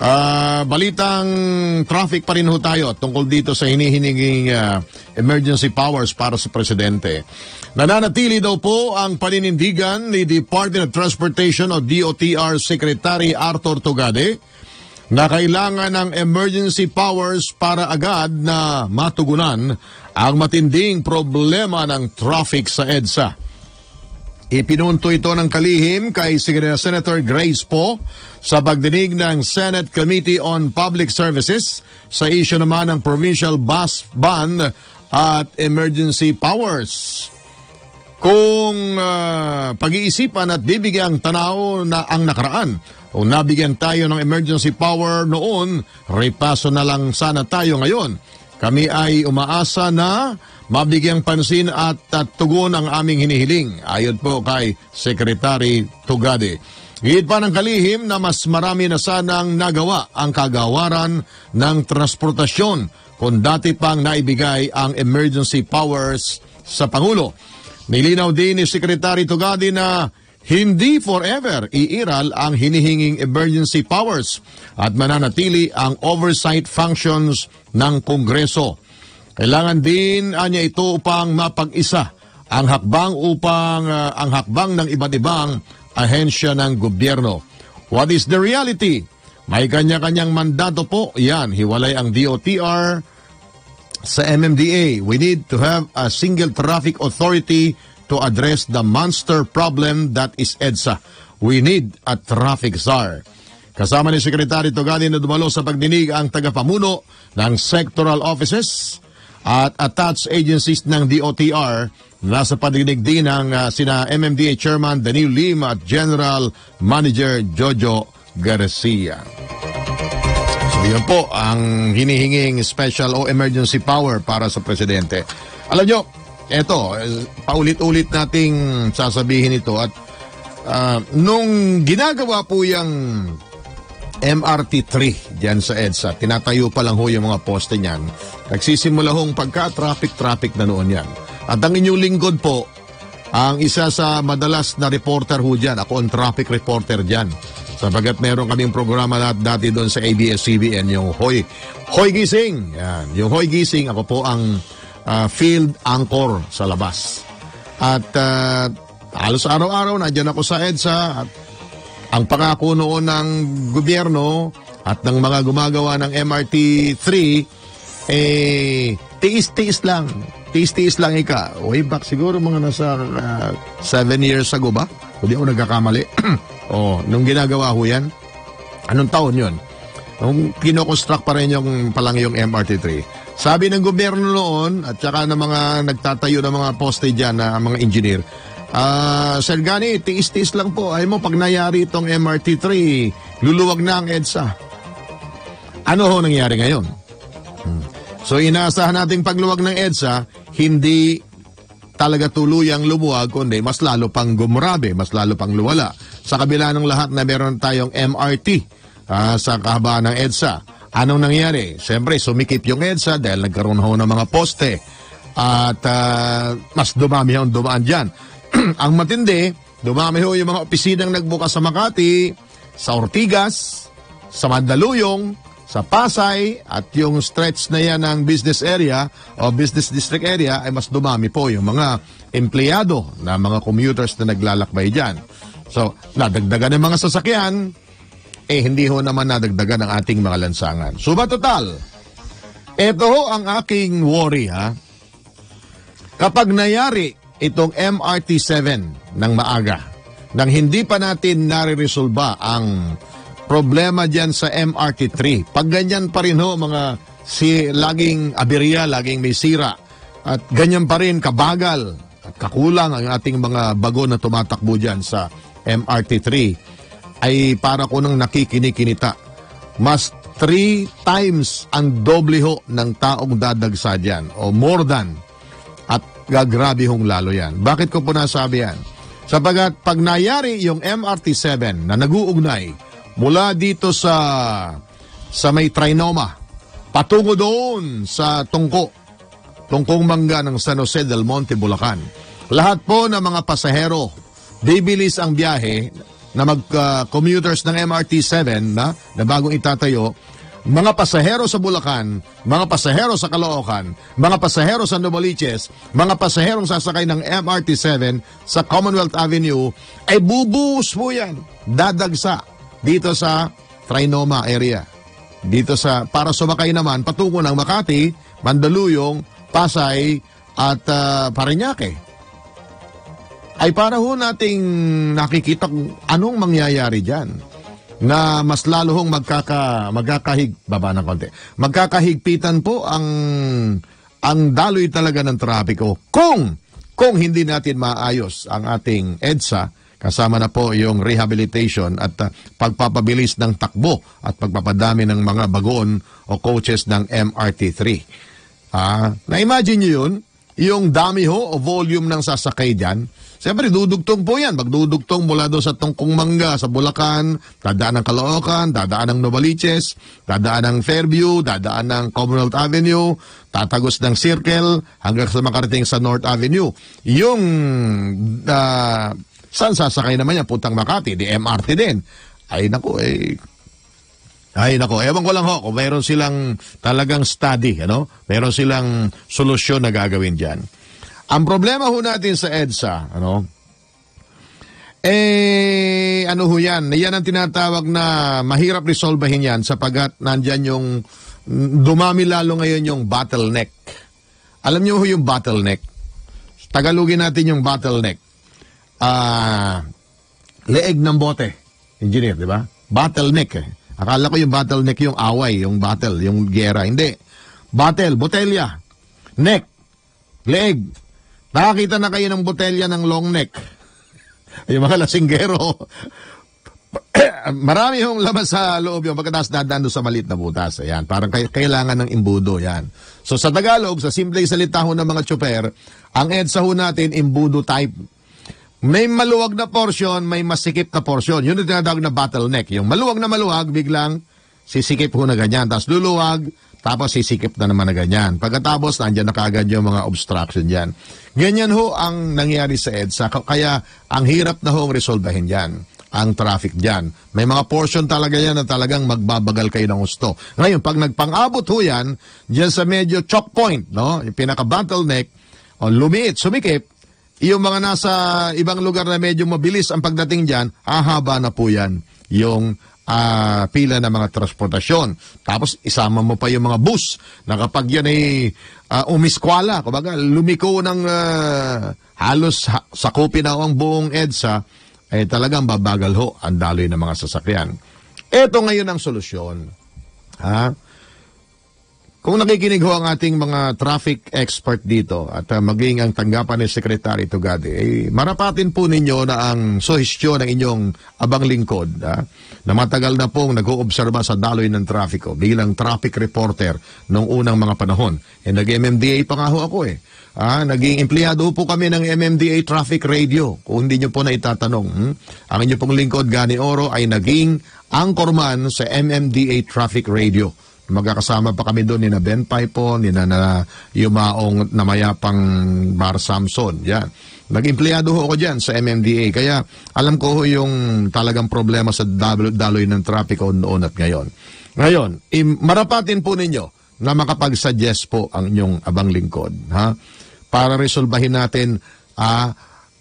[SPEAKER 2] Ah, balitang traffic pa rin ho tayo tungkol dito sa hinihininging uh, emergency powers para sa presidente. Nananatili daw po ang paninindigan ni Department of Transportation o D O T R Secretary Arthur Tugade na kailangan ng emergency powers para agad na matugunan ang matinding problema ng traffic sa EDSA. Ipinunto ito ng kalihim kay Senator Grace Poe sa pagdinig ng Senate Committee on Public Services sa issue naman ng provincial bus ban at emergency powers. Kung uh, pag-iisipan at bibigyang tanaw na ang nakaraan o nabigyan tayo ng emergency power noon, repaso na lang sana tayo ngayon. Kami ay umaasa na mabigyang pansin at, at tugon ang aming hinihiling, ayon po kay Secretary Tugade. Gihit pa ng kalihim na mas marami na sanang nagawa ang kagawaran ng transportasyon kung dati pang naibigay ang emergency powers sa Pangulo. Nilinaw din ni Secretary Tugade na hindi forever iiral ang hinihinging emergency powers at mananatili ang oversight functions ng Kongreso. Kailangan din anya ito upang mapag-isa ang hakbang upang uh, ang hakbang ng iba't ibang ahensya ng gobyerno. What is the reality? May kanya-kanyang mandato po. Yan, hiwalay ang D O T R sa M M D A. We need to have a single traffic authority to address the monster problem that is EDSA. We need a traffic czar. Kasama ni Secretary Tugade na dumalo sa pagdinig ang tagapamuno ng sectoral offices at attached agencies ng D O T R. Nasa pagdinig din ng uh, sina M M D A Chairman Daniel Lim at General Manager Jojo Garcia. So yan po ang hinihinging special o emergency power para sa presidente. Alam nyo, eto, paulit-ulit nating sasabihin ito at uh, nung ginagawa po yung M R T three dyan sa EDSA, tinatayo pa lang ho yung mga poste niyan. Nagsisimula hong pagka-traffic-traffic na noon yan. At ang inyong lingkod po, ang isa sa madalas na reporter ho dyan. Ako ang traffic reporter dyan. Sabagat meron kaming programa dati doon sa A B S C B N, yung Hoy, Hoy Gising. Yan. Yung Hoy Gising, ako po ang uh, field anchor sa labas. At uh, halos araw-araw, nandiyan ako sa EDSA at ang pangako noon ng gobyerno at ng mga gumagawa ng M R T three, eh, tiis-tiis lang. Tiis-tiis lang ika. Way back siguro mga nasa uh, seven years ago ba? Hindi ako nagkakamali. Oh, nung ginagawa ko yan, anong taon yun? Nung kinoconstruct pa rin yung palang yung M R T three. Sabi ng gobyerno noon at saka ng mga nagtatayo ng mga poste dyan na mga engineer, Ah, uh, Sir Gani, tiis-tiis lang po. Ay mo, pag nayari itong M R T three, luluwag na ang EDSA. Ano ho nangyari ngayon? Hmm. So, inaasahan nating pagluwag ng EDSA, hindi talaga tuluyang lumuwag, kundi mas lalo pang gumrabe, mas lalo pang luwala. Sa kabila ng lahat na meron tayong M R T uh, sa kahabaan ng EDSA. Anong nangyari? Siyempre, sumikip yung EDSA dahil nagkaroon ho ng mga poste. At uh, mas dumami ang dumaan dyan. Ang matindi, dumami ho yung mga opisinang nagbukas sa Makati, sa Ortigas, sa Mandaluyong, sa Pasay, at yung stretch na yan ng business area o business district area ay mas dumami po yung mga empleyado na mga commuters na naglalakbay dyan. So, nadagdagan ng mga sasakyan, eh hindi ho naman nadagdagan ang ating mga lansangan. So, ba total? Ito ho ang aking worry, ha? Kapag nayari itong M R T seven ng maaga, nang hindi pa natin nare-resolba ang problema dyan sa M R T three, pag ganyan pa rin ho mga si, laging aberya, laging may sira, at ganyan pa rin kabagal at kakulang ang ating mga bago na tumatakbo dyan sa M R T three, ay para ko nang nakikinikinita. Mas three times ang doble ho ng taong dadagsa dyan, o more than. At gagrabe hong lalo yan. Bakit ko po nasabi yan? Sapagat pag nayari yung M R T seven na naguugnay mula dito sa sa may Trinoma, patungo doon sa Tungko, Tungkong Mangga ng San Jose del Monte, Bulacan. Lahat po ng mga pasahero, bibilis ang biyahe, na mag-commuters ng M R T seven na, na bagong itatayo, mga pasahero sa Bulacan, mga pasahero sa Caloocan, mga pasahero sa Novaliches, mga pasaherong sasakay ng M R T seven sa Commonwealth Avenue, ay bubuhos po yan. Dadagsa dito sa Trinoma area. Dito sa, para sumakay naman, patungo ng Makati, Mandaluyong, Pasay, at uh, Parañaque. Ay para ho nating nakikita kung anong mangyayari dyan. Na mas lalo hong magkaka, magkakahig, baba ng konti, magkakahigpitan po ang, ang daloy talaga ng trapiko. Kung, kung hindi natin maayos ang ating EDSA, kasama na po yung rehabilitation at uh, pagpapabilis ng takbo at pagpapadami ng mga bagon o coaches ng M R T three. Ah, na-imagine nyo yun? Yung dami ho o volume ng sasakay dyan, siyempre, dudugtong po yan. Magdudugtong mula doon sa Tungkong Mangga, sa Bulacan, dadaan ng Caloocan, dadaan ng Novaliches, dadaan ng Fairview, dadaan ng Commonwealth Avenue, tatagos ng Circle, hanggang sa makarating sa North Avenue. Yung, uh, saan sasakay naman yan? Puntang Makati, di M R T din. Ay, naku, eh, ay, nako, ewan ko lang ho, kung mayroon silang talagang study, ano? Mayroon silang solusyon na gagawin dyan. Ang problema ho natin sa EDSA, ano, eh, ano ho yan, yan ang tinatawag na mahirap resolbahin yan sapagat nandyan yung, dumami lalo ngayon yung bottleneck. Alam niyo ho yung bottleneck? Tagalogin natin yung bottleneck. Ah, leeg ng bote, engineer, di ba? Bottleneck eh. Akala ko yung bottleneck yung away, yung battle, yung gera. Hindi. Battle, botelya. Neck. Leg. Nakakita na kayo ng botelya ng long neck. Yung mga lasinggero. Marami yung laman sa loob yung pagkatapos dadaan doon sa maliit na butas. Ayan, parang kailangan ng imbudo. Yan. So sa Tagalog, sa simpleng salita ho ng mga tsuper, ang EDSA ho natin, imbudo type. May maluwag na portion, may masikip na portion. Yun yung tinatawag na bottleneck. Yung maluwag na maluwag, biglang sisikip ho na ganyan. Tapos luluwag, tapos sisikip na naman na ganyan. Pagkatapos, nandiyan na kaagad yung mga obstruction dyan. Ganyan ho ang nangyari sa EDSA. Kaya ang hirap na ho ang resolbahin dyan. Ang traffic dyan. May mga portion talaga yan na talagang magbabagal kayo ng gusto. Ngayon, pag nagpang-abot ho yan, dyan sa medyo choke point, no? Yung pinaka-bottleneck, o lumiit, sumikip, yung mga nasa ibang lugar na medyo mabilis ang pagdating dyan, ahaba na po yan yung uh, pila ng mga transportasyon. Tapos isama mo pa yung mga bus na kapag yan ay uh, umiskwala, kumbaga lumiko ng uh, halos ha sakupin na ang buong EDSA, ay talagang babagal ho ang daloy ng mga sasakyan. Ito ngayon ang solusyon. Ha? Kung nakikinig ho ang ating mga traffic expert dito at uh, maging ang tanggapan ni Secretary Tugade, eh, marapatin po ninyo na ang suhestyon ng inyong abang lingkod ha, na matagal na pong nag-oobserba sa daloy ng trafiko bilang traffic reporter noong unang mga panahon. Eh, nag-M M D A pa nga ho ako eh. Ah, naging empleyado po kami ng M M D A Traffic Radio. Kung hindi nyo po na itatanong, hmm? ang inyong pong lingkod, Gani Oro, ay naging anchorman sa M M D A Traffic Radio. Magkakasama pa kami doon ni na Ben Paipo, ni na, na yumaong namayapang Bar Samson. Yan. Nag-empleyado ho ako dyan sa M M D A. Kaya alam ko ho yung talagang problema sa daloy ng trapiko noon at ngayon. Ngayon, marapatin po ninyo na makapag-suggest po ang inyong abang lingkod. Ha? Para resolbahin natin ah,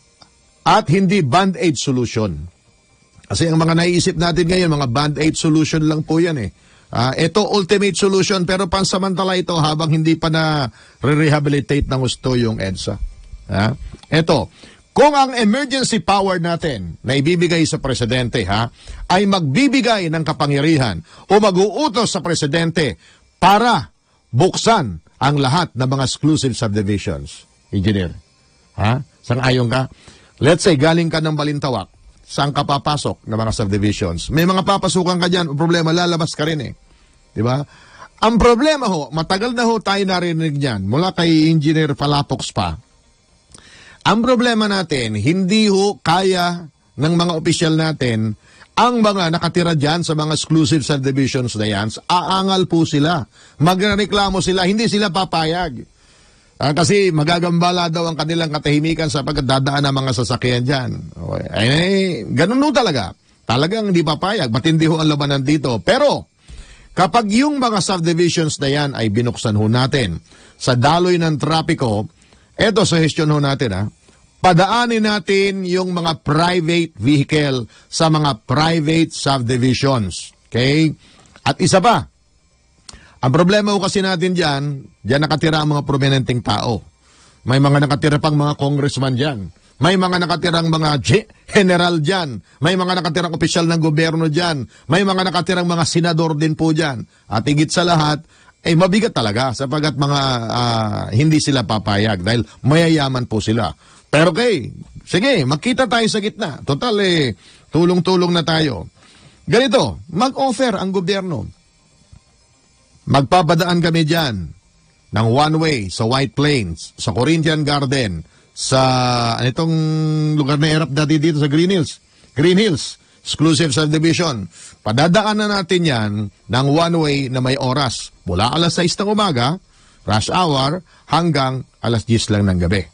[SPEAKER 2] at hindi band-aid solution. Kasi ang mga naiisip natin ngayon, mga band-aid solution lang po yan eh. Uh, ito ultimate solution pero pansamantala ito habang hindi pa na re-rehabilitate ng gusto yung EDSA. Ha? Ito, kung ang emergency power natin na ibibigay sa presidente ha, ay magbibigay ng kapangyarihan o mag-uutos sa presidente para buksan ang lahat ng mga exclusive subdivisions. Engineer, ha? Sang-ayon ka? Let's say galing ka ng Balintawak, saan ka papasok ng mga subdivisions? May mga papasukan ka dyan, problema, lalabas ka rin eh. Diba? Ang problema ho, matagal na ho tayo narinig dyan, mula kay Engineer Palapox pa. Ang problema natin, hindi ho kaya ng mga opisyal natin, ang mga nakatira dyan sa mga exclusive subdivisions na yan, aangal po sila. Magreklamo sila, hindi sila papayag. Ah, kasi magagambala daw ang kanilang katahimikan sapagkat dadaan ang mga sasakyan dyan. Okay. Ay, ay, ganun no talaga. Talagang hindi papayag. Matindi ho ang labanan dito. Pero, kapag yung mga subdivisions na yan ay binuksan ho natin sa daloy ng trapiko, eto suggestion ho natin ha, padaanin natin yung mga private vehicle sa mga private subdivisions. Okay? At isa pa, ang problema ko kasi natin dyan, dyan nakatira ang mga prominenteng tao. May mga nakatira pang mga congressman dyan. May mga nakatirang mga general dyan. May mga nakatirang opisyal ng gobyerno dyan. May mga nakatirang mga senador din po dyan. At higit sa lahat, eh mabigat talaga sapagkat mga uh, hindi sila papayag dahil mayayaman po sila. Pero okay, sige, magkita tayo sa gitna. Total eh, tulong-tulong na tayo. Ganito, mag-offer ang gobyerno. Magpapadaan kami dyan ng one-way sa White Plains, sa Corinthian Garden, sa anitong lugar na erap dati dito sa Green Hills. Green Hills, exclusive subdivision. Padadaan na natin yan ng one-way na may oras. Mula alas sais ng umaga, rush hour, hanggang alas diyes lang ng gabi.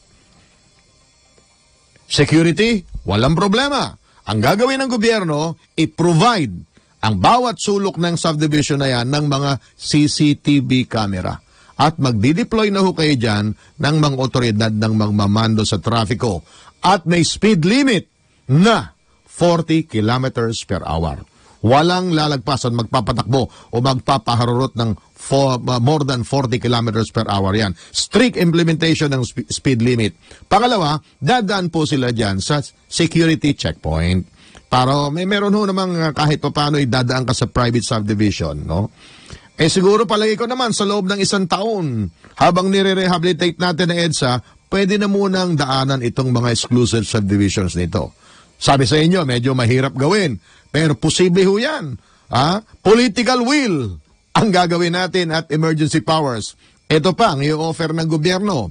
[SPEAKER 2] Security, walang problema. Ang gagawin ng gobyerno, i-provide ang bawat sulok ng subdivision na yan ng mga C C T V camera. At magdi-deploy na ho kayo dyan ng mga otoridad ng mga mamando sa trafiko. At may speed limit na forty kilometers per hour. Walang lalagpasan, magpapatakbo o magpapaharurot ng for, uh, more than forty kilometers per hour yan. Strict implementation ng sp- speed limit. Pangalawa, dadaan po sila dyan sa security checkpoint. Para may meron ho namang uh, kahit pa paano idadaan ka sa private subdivision, no? Eh siguro palagi ko naman sa loob ng isang taon, habang nire-rehabilitate natin ang EDSA, pwede na munang daanan itong mga exclusive subdivisions nito. Sabi sa inyo, medyo mahirap gawin, pero posible ho yan. Ah? Political will ang gagawin natin at emergency powers. Ito pa ang i-offer ng gobyerno.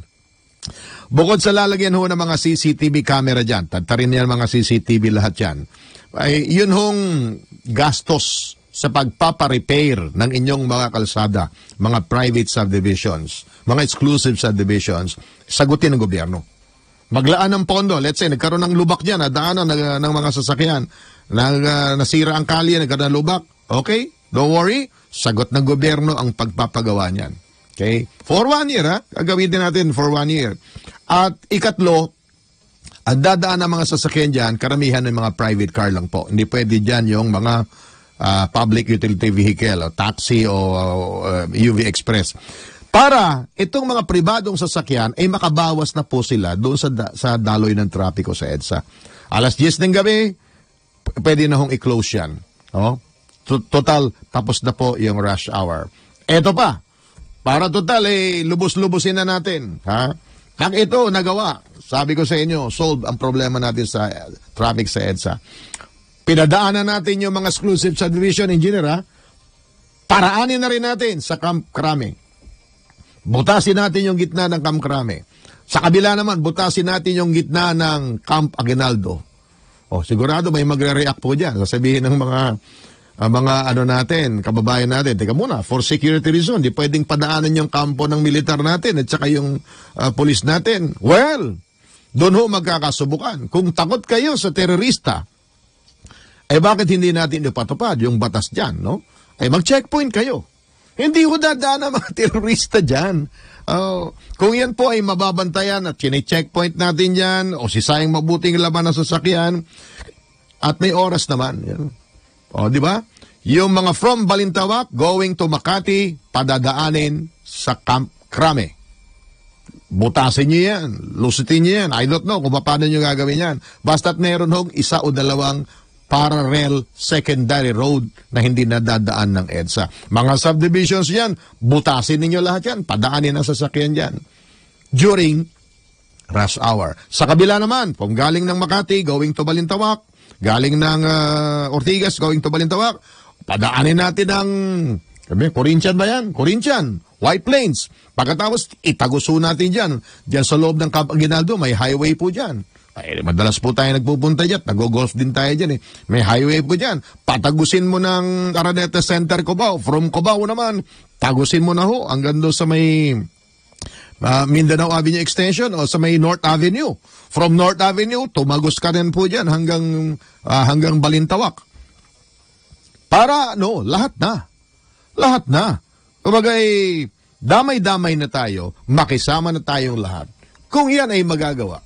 [SPEAKER 2] Bukod sa lalagyan ho ng mga C C T V camera dyan, tatarin yan mga C C T V lahat yan, ay yun hong gastos sa pagpaparepair ng inyong mga kalsada, mga private subdivisions, mga exclusive subdivisions, sagutin ng gobyerno. Maglaan ng pondo, let's say, nagkaroon ng lubak dyan, nadaanan ng, ng mga sasakyan, nag, uh, nasira ang kalye, nagkaroon ng lubak, okay, don't worry, sagot ng gobyerno ang pagpapagawa niyan. Okay? For one year, ha? Gagawin din natin for one year. At ikatlo, ang dadaan ng mga sasakyan dyan, karamihan ng mga private car lang po. Hindi pwede dyan yung mga uh, public utility vehicle, o taxi o uh, U V Express. Para itong mga pribadong sasakyan ay makabawas na po sila doon sa, da- sa daloy ng trapiko sa EDSA. Alas diyes ng gabi, p- pwede na hong i-close yan. Oh? Total, tapos na po yung rush hour. Eto pa, para total, eh, lubos-lubusin na natin. Ha? Pag ito nagawa, sabi ko sa inyo, solve ang problema natin sa uh, traffic sa EDSA. Pinadaanan natin yung mga exclusive subdivision engineer, ha? Paraanin na rin natin sa Camp Crame. Butasin natin yung gitna ng Camp Crame. Sa kabila naman, butasin natin yung gitna ng Camp Aguinaldo. O, sigurado may magre-react po dyan. Sasabihin ng mga uh, mga ano natin, kababayan natin, teka muna, for security reason, di pwedeng padaanan yung kampo ng militar natin at saka yung uh, police natin. Well, doon ho magkakasubukan. Kung takot kayo sa terorista, eh bakit hindi natin ipatupad yung batas dyan, no? Eh mag-checkpoint kayo. Hindi ho dadaan ang mga terorista dyan. Uh, kung yan po ay mababantayan at kine-checkpoint natin dyan, o sisayang mabuting laman ng sasakyan, at may oras naman. Yan. O, di ba? Yung mga from Balintawak going to Makati, padadaanin sa Camp Crame. Butasin nyo yan. Lusitin nyo yan. I don't know kung paano nyo gagawin yan. Basta't meron hong isa o dalawang parallel secondary road na hindi nadadaan ng EDSA. Mga subdivisions yan, butasin ninyo lahat yan. Padaanin ang sasakyan yan. During rush hour. Sa kabila naman, kung galing ng Makati, going to Balintawak, galing ng uh, Ortigas, going to Balintawak, padaanin natin ang sabi, Corinthian ba yan? Corinthian, White Plains. Pagkatapos, itaguso natin dyan. Dyan sa loob ng Camp Aguinaldo, may highway po dyan. Ay, madalas po tayo nagpupunta dyan. Nag-golf din tayo dyan eh. May highway po dyan. Patagusin mo ng Araneta Center, Cubao. From Cubao naman, tagusin mo na ho. Hanggang doon sa may uh, Mindanao Avenue Extension o sa may North Avenue. From North Avenue, tumagos ka rin po dyan hanggang, uh, hanggang Balintawak. Para, no, lahat na. Lahat na. Kumagay, damay-damay na tayo, makisama na tayong lahat. Kung yan ay magagawa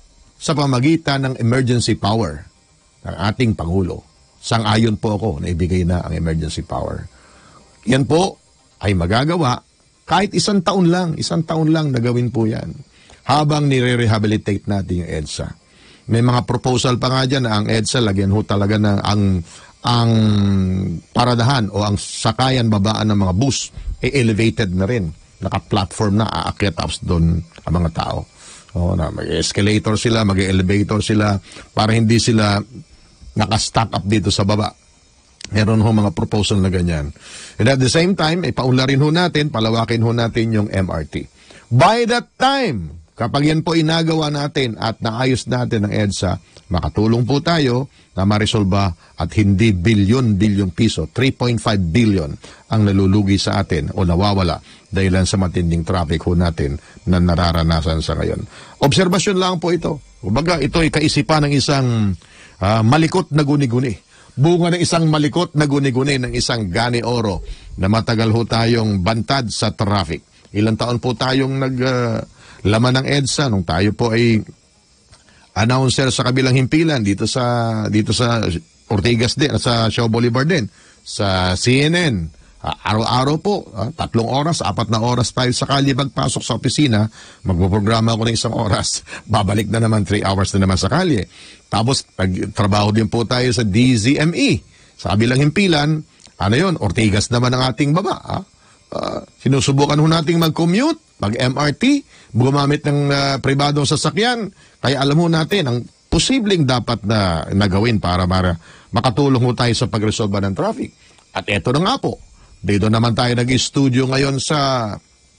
[SPEAKER 2] sa pamagitan ng emergency power ng ating Pangulo. Sang-ayon po ako na ibigay na ang emergency power. Yan po ay magagawa kahit isang taon lang, isang taon lang na gawin po yan. Habang nire-rehabilitate natin yung EDSA. May mga proposal pa nga dyan na ang EDSA, lagyan ho talaga ng ang, ang paradahan o ang sakayan babaan ng mga bus, eh elevated na rin. Naka-platform na, aakyat tapos doon ang mga tao. O, na, mag-escalator sila, mag-elevator sila, para hindi sila naka-stack up dito sa baba. Meron ho mga proposal na ganyan. And at the same time, ipaunlarin ho natin, palawakin ho natin yung M R T. By that time, kapag yan po inagawa natin at naayos natin ang EDSA, makatulong po tayo na marisolba at hindi bilyon-bilyon piso, three point five billion ang nalulugi sa atin o nawawala dahil sa matinding traffic ho natin na nararanasan sa ngayon. Obserbasyon lang po ito. Kumbaga, ito ay kaisipan ng isang uh, malikot na guni-guni. Bunga ng isang malikot na guni-guni ng isang gani oro na matagal ho tayong bantad sa traffic. Ilang taon po tayong nag uh, laman ng EDSA nung tayo po ay announcer sa kabilang himpilan dito sa dito sa Ortigas din, sa Shaw Boulevard din, sa C N N. Uh, araw-araw po, uh, tatlong oras, apat na oras tayo sa kalye pagpasok sa opisina, magpoprograma ako ng isang oras, babalik na naman, three hours na naman sa kalye. Tapos, trabaho din po tayo sa D Z M E. Sa kabilang himpilan, ano yun, Ortigas naman ang ating baba. Ah? Uh, sinusubukan ho nating mag-commute, mag-M R T, gumamit ng uh, pribadong sasakyan. Kaya alam ho natin, ang posibleng dapat na nagawin para, para makatulong ho tayo sa pag-resolve ng traffic. At eto na nga po, dito naman tayo nag-studio ngayon sa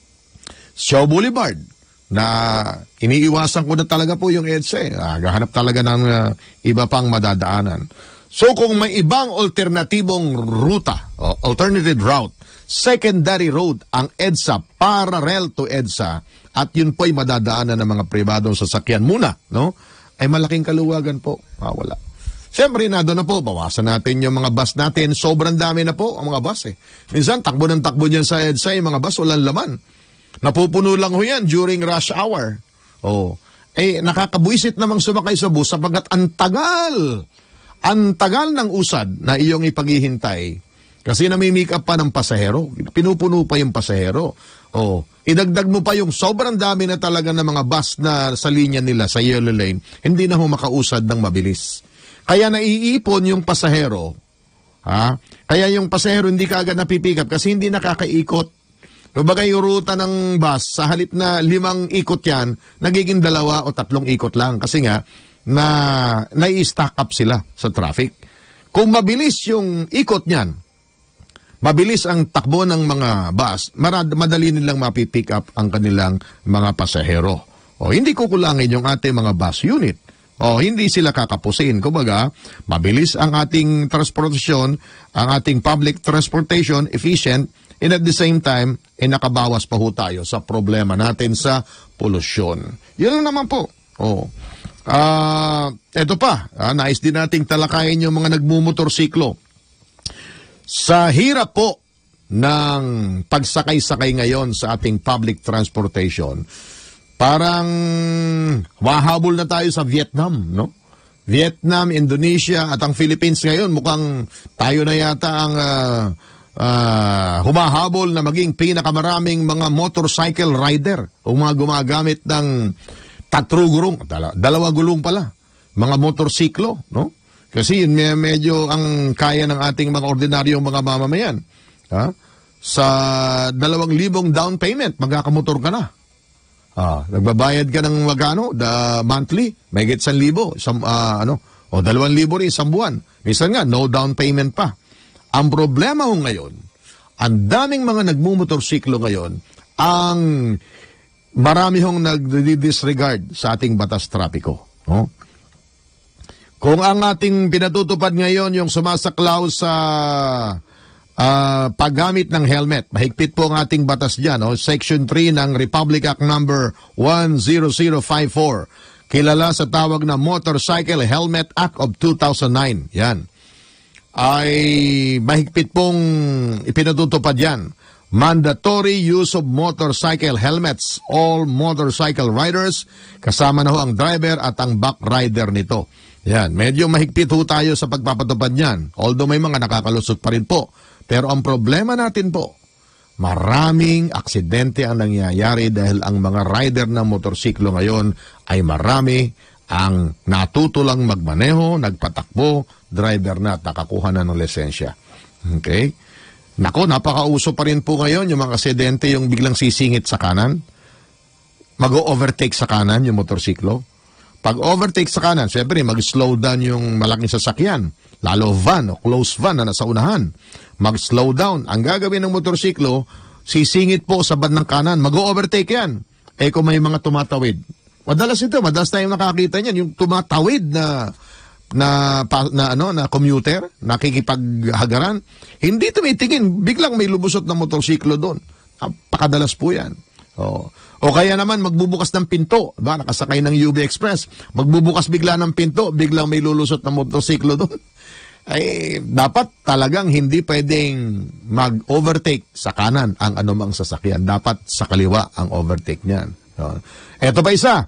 [SPEAKER 2] Shaw Boulevard na iniiwasan ko na talaga po yung EDSA. Ah, gahanap talaga ng uh, iba pang madadaanan. So kung may ibang alternatibong ruta, o alternative route, secondary road ang EDSA, parallel to EDSA, at yun po'y madadaanan ng mga pribadong sasakyan muna, no? Ay malaking kaluwagan po. Ah, wala. Siyempre, na doon na po, bawasan natin yung mga bus natin. Sobrang dami na po ang mga bus eh. Minsan, takbo ng takbo dyan sa EDSA, yung mga bus, walang laman. Napupuno lang ho yan during rush hour. Oh. Eh, nakakabuisit namang sumakay sa bus sapagkat ang tagal, ang tagal ng usad na iyong ipaghihintay. Kasi namimake up pa ng pasahero. Pinupuno pa yung pasahero. Oh. Idagdag mo pa yung sobrang dami na talaga ng mga bus na sa linya nila, sa yellow lane, hindi na ho makausad ng mabilis. Kaya naiipon yung pasahero. Ha? Kaya yung pasahero hindi kaagad napipick up kasi hindi nakakaikot. Kumbaga yung ruta ng bus, sa halip na limang ikot yan, nagiging dalawa o tatlong ikot lang. Kasi nga, na nai-stack up sila sa traffic. Kung mabilis yung ikot niyan, mabilis ang takbo ng mga bus, marad, madali nilang mapipick up ang kanilang mga pasahero. O hindi kukulangin yung ating mga bus unit. O hindi sila kakapusin. Kumbaga, mabilis ang ating transportasyon, ang ating public transportation, efficient, and at the same time, eh, nakabawas pa ho tayo sa problema natin sa polusyon. Yun lang naman po. O. Uh, eto pa, ah, nais din nating talakayin yung mga nagmumotorsiklo. Sa hirap po ng pagsakay-sakay ngayon sa ating public transportation, parang wahabol na tayo sa Vietnam, no? Vietnam, Indonesia at ang Philippines ngayon mukhang tayo na yata ang uh, uh, humahabol na maging pinakamaraming mga motorcycle rider o mga gumagamit ng tatlo gulong, dala, dalawa gulong pala, mga motorsiklo, no? Kasi yun medyo ang kaya ng ating mga ordinaryong mga mamamayan. Ha? Sa dalawang libong down payment, magkakamotor ka na. Ah, nagbabayad ka ng magkano, the monthly, may get isang libo, isang, uh, ano, o dalawang libo rin, isang buwan. Minsan nga, no down payment pa. Ang problema ho ngayon, ang daming mga nagmumotorsiklo ngayon, ang marami hong nag-disregard sa ating batas trapiko. No? Kung ang ating pinatutupad ngayon, yung sumasaklaw sa uh, paggamit ng helmet. Mahigpit po ang ating batas dyan. Oh. Section three ng Republic Act number one zero zero five four. Kilala sa tawag na Motorcycle Helmet Act of two thousand nine. Yan. Ay mahigpit pong ipinatutupad yan. Mandatory use of motorcycle helmets. All motorcycle riders, kasama na ho ang driver at ang back rider nito. Yan, medyo mahigpit ho tayo sa pagpapatupad niyan. Although may mga nakakalusot pa rin po. Pero ang problema natin po, maraming aksidente ang nangyayari dahil ang mga rider ng motorsiklo ngayon ay marami ang natutulang magmaneho, nagpatakbo, driver na at nakakuha na ng lisensya. Okay? Nako, napakauso pa rin po ngayon yung mga aksidente, yung biglang sisingit sa kanan. Mag-overtake sa kanan yung motorsiklo. Pag overtake sa kanan, syempre mag-slow down yung malaking sasakyan. Lalo van o close van na nasa unahan. Mag-slow down. Ang gagawin ng motorsiklo, sisingit po sa bandang kanan. Mag-overtake yan. Eh kung may mga tumatawid. Madalas ito, madalas tayong nakakita niyan. Yung tumatawid na... na na ano na commuter, nakikipaghagaran, hindi tumitingin, biglang may lumusot na motorsiklo doon. Napakadalas po 'yan. Oh. O kaya naman magbubukas ng pinto, ba nakasakay ng U B Express, magbubukas bigla ng pinto, biglang may lulusot na motorsiklo doon. Ay dapat talagang hindi pwedeng mag-overtake sa kanan ang anumang sasakyan. Dapat sa kaliwa ang overtake niyan. So, eto pa isa.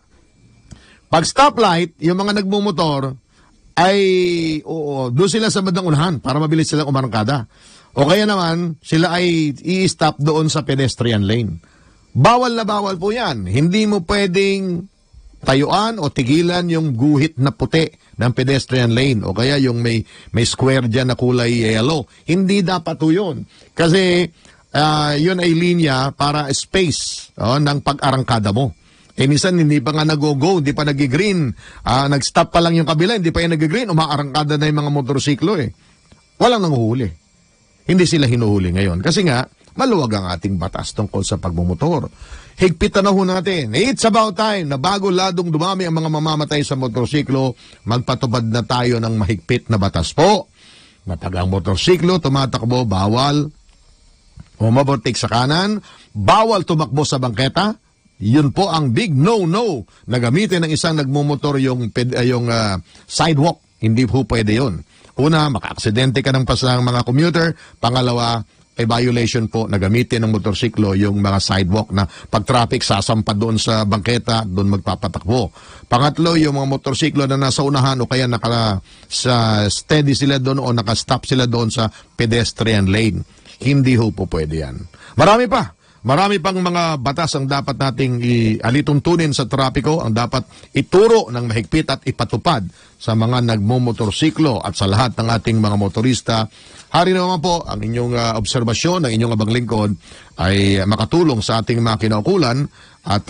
[SPEAKER 2] Pag stoplight, yung mga nagmumotor ay oo, doon sila sa bandang unahan para mabilis silang umarangkada. O kaya naman, sila ay i-stop doon sa pedestrian lane. Bawal na bawal po yan. Hindi mo pwedeng tayuan o tigilan yung guhit na puti ng pedestrian lane o kaya yung may, may square dyan na kulay yellow. Hindi dapat po yun. Kasi uh, yun ay linya para space oh, ng pag-arangkada mo. Eh, minsan, hindi pa nga nag-go-go, hindi pa nag-green. Uh, nag-stop pa lang yung kabila, hindi pa yung nag-green. Umaarangkada na yung mga motorsiklo eh. Walang nanguhuli. Hindi sila hinuhuli ngayon. Kasi nga, maluwag ang ating batas tungkol sa pagmumotor. Higpitan na ho natin. It's about time na bago ladong dumami ang mga mamamatay sa motorsiklo, magpatupad na tayo ng mahigpit na batas po. Na pag ang motorsiklo tumatakbo, bawal umabortik sa kanan, bawal tumakbo sa bangketa. Yun po ang big no-no na gamitin ng isang nagmumotor yung, yung uh, sidewalk. Hindi po pwede yun. Una, maka-aksidente ka ng pasang mga commuter. Pangalawa, ay violation po na gamitin ng motorsiklo yung mga sidewalk na pag traffic sasampa doon sa bangketa, doon magpapatakbo. Pangatlo, yung mga motorsiklo na nasa unahan o kaya naka, sa steady sila doon o naka-stop sila doon sa pedestrian lane. Hindi ho po pwede yan. Marami pa. Marami pang mga batas ang dapat nating ialituntunin sa trapiko, ang dapat ituro ng mahigpit at ipatupad sa mga nagmumotorsiklo at sa lahat ng ating mga motorista. Hari naman po ang inyong uh, obserbasyon, ang inyong abang lingkod ay makatulong sa ating mga kinaukulan at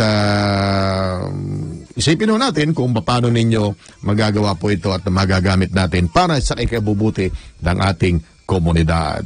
[SPEAKER 2] uh, isipin ho natin kung paano ninyo magagawa po ito at magagamit natin para sa ikabubuti ng ating komunidad.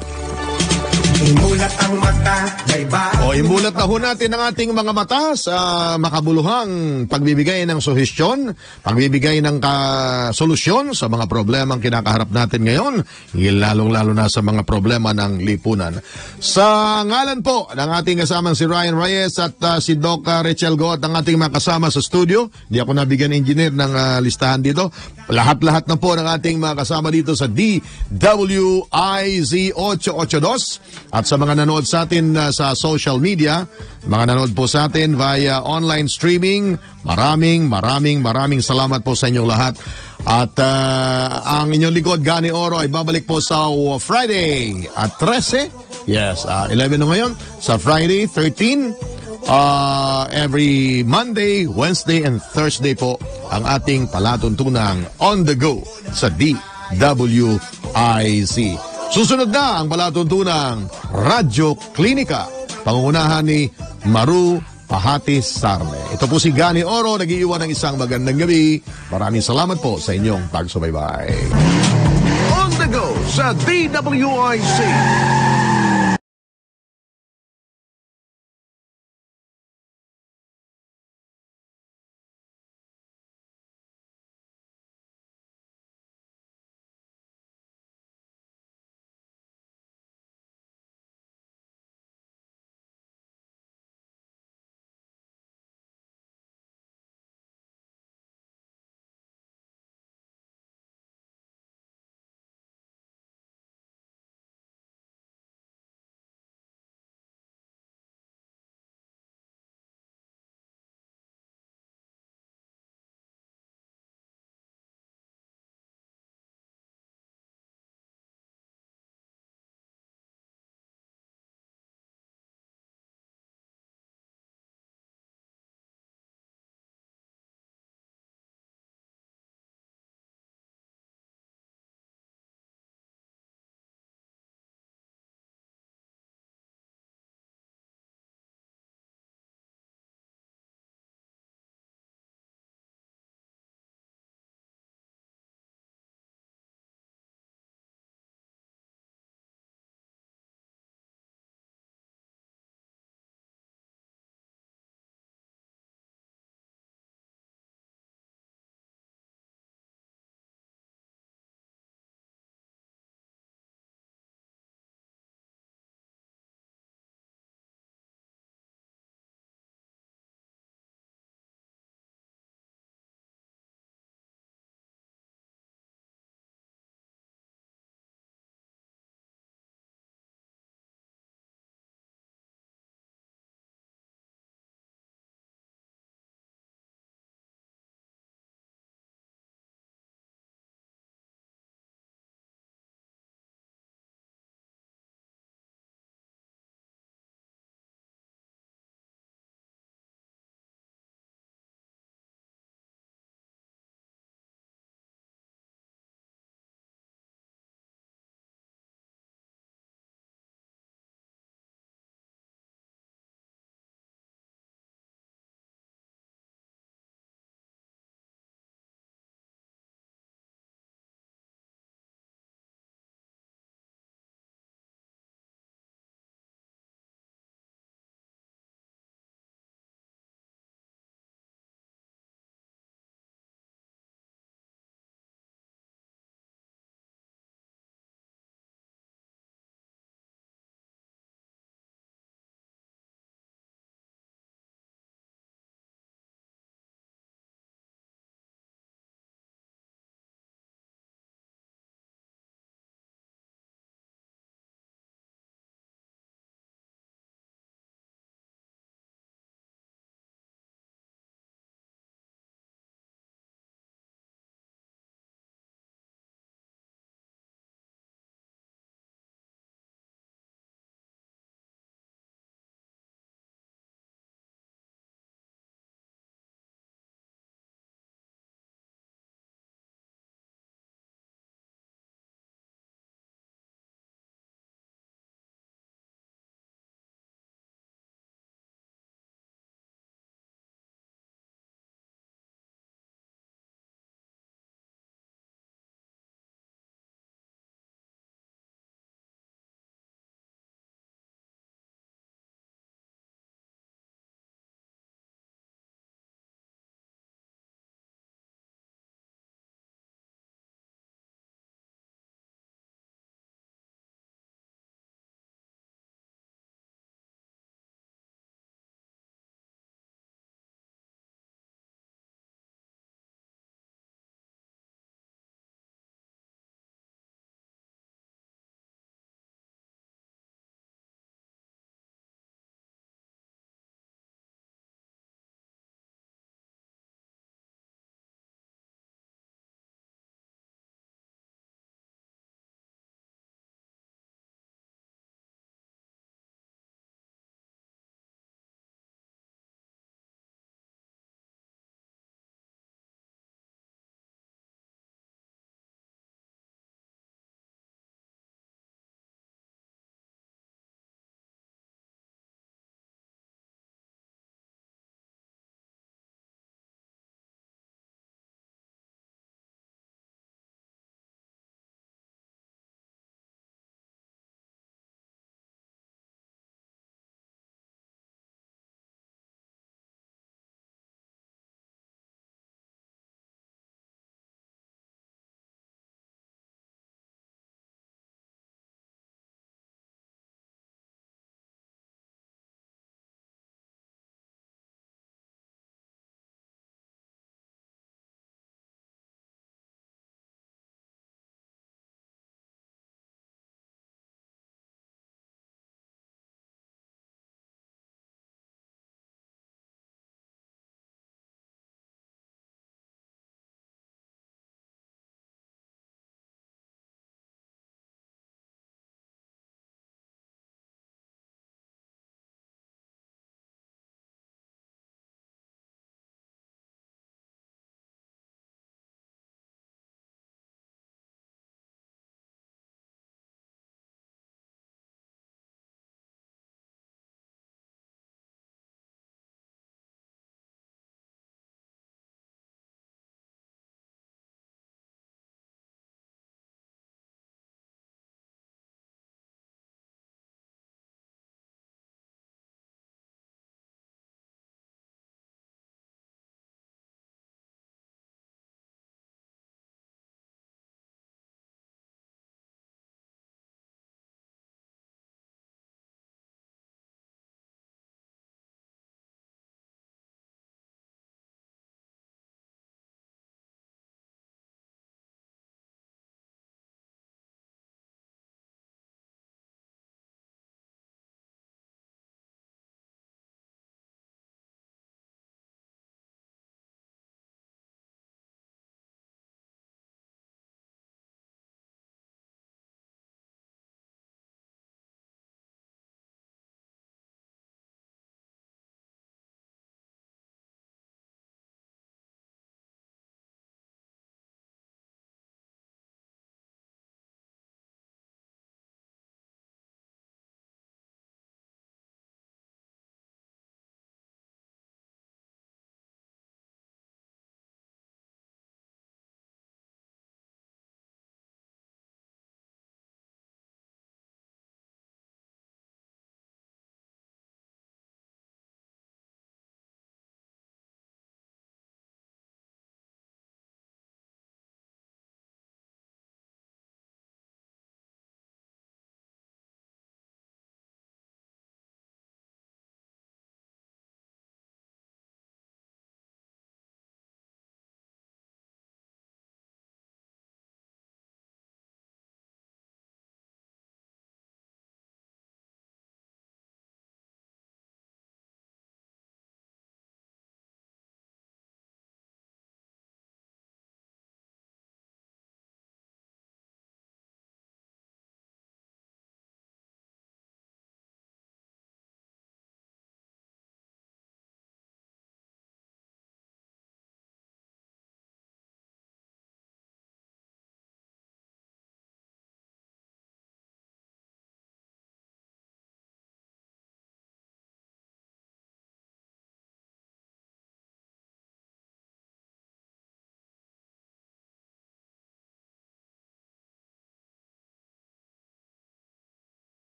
[SPEAKER 6] Imulat ang mata, may ba?
[SPEAKER 2] O imulat na ho natin ang ating mga mata sa makabuluhang pagbibigay ng suhestyon, pagbibigay ng solusyon sa mga problemang kinakaharap natin ngayon, lalong-lalo na sa mga problema ng lipunan. Sa ngalan po ng ating kasamang si Ryan Reyes at uh, si Doc uh, Rachel Go at ang ating mga kasama sa studio, di ako nabigyan engineer ng uh, listahan dito, lahat-lahat na po ng ating mga kasama dito sa D W I Z eight eight two at sa mga nanood sa atin uh, sa social media, mga nanood po sa atin via online streaming, maraming, maraming, maraming salamat po sa inyong lahat. At uh, ang inyong likod, Gani Oro, ay babalik po sa Friday at thirteen. Yes, uh, eleven na ngayon. Sa Friday, thirteen. Uh, every Monday, Wednesday, and Thursday po ang ating palatuntunang On The Go sa D W I Z. Susunod na ang palatuntunang Radyo Klinika, pangungunahan ni Maru Pahatis Sarne. Ito po si Gani Oro, nag-iiwan ng isang magandang gabi. Maraming salamat po sa inyong pagsubaybay.
[SPEAKER 1] On The Go sa D W I Z.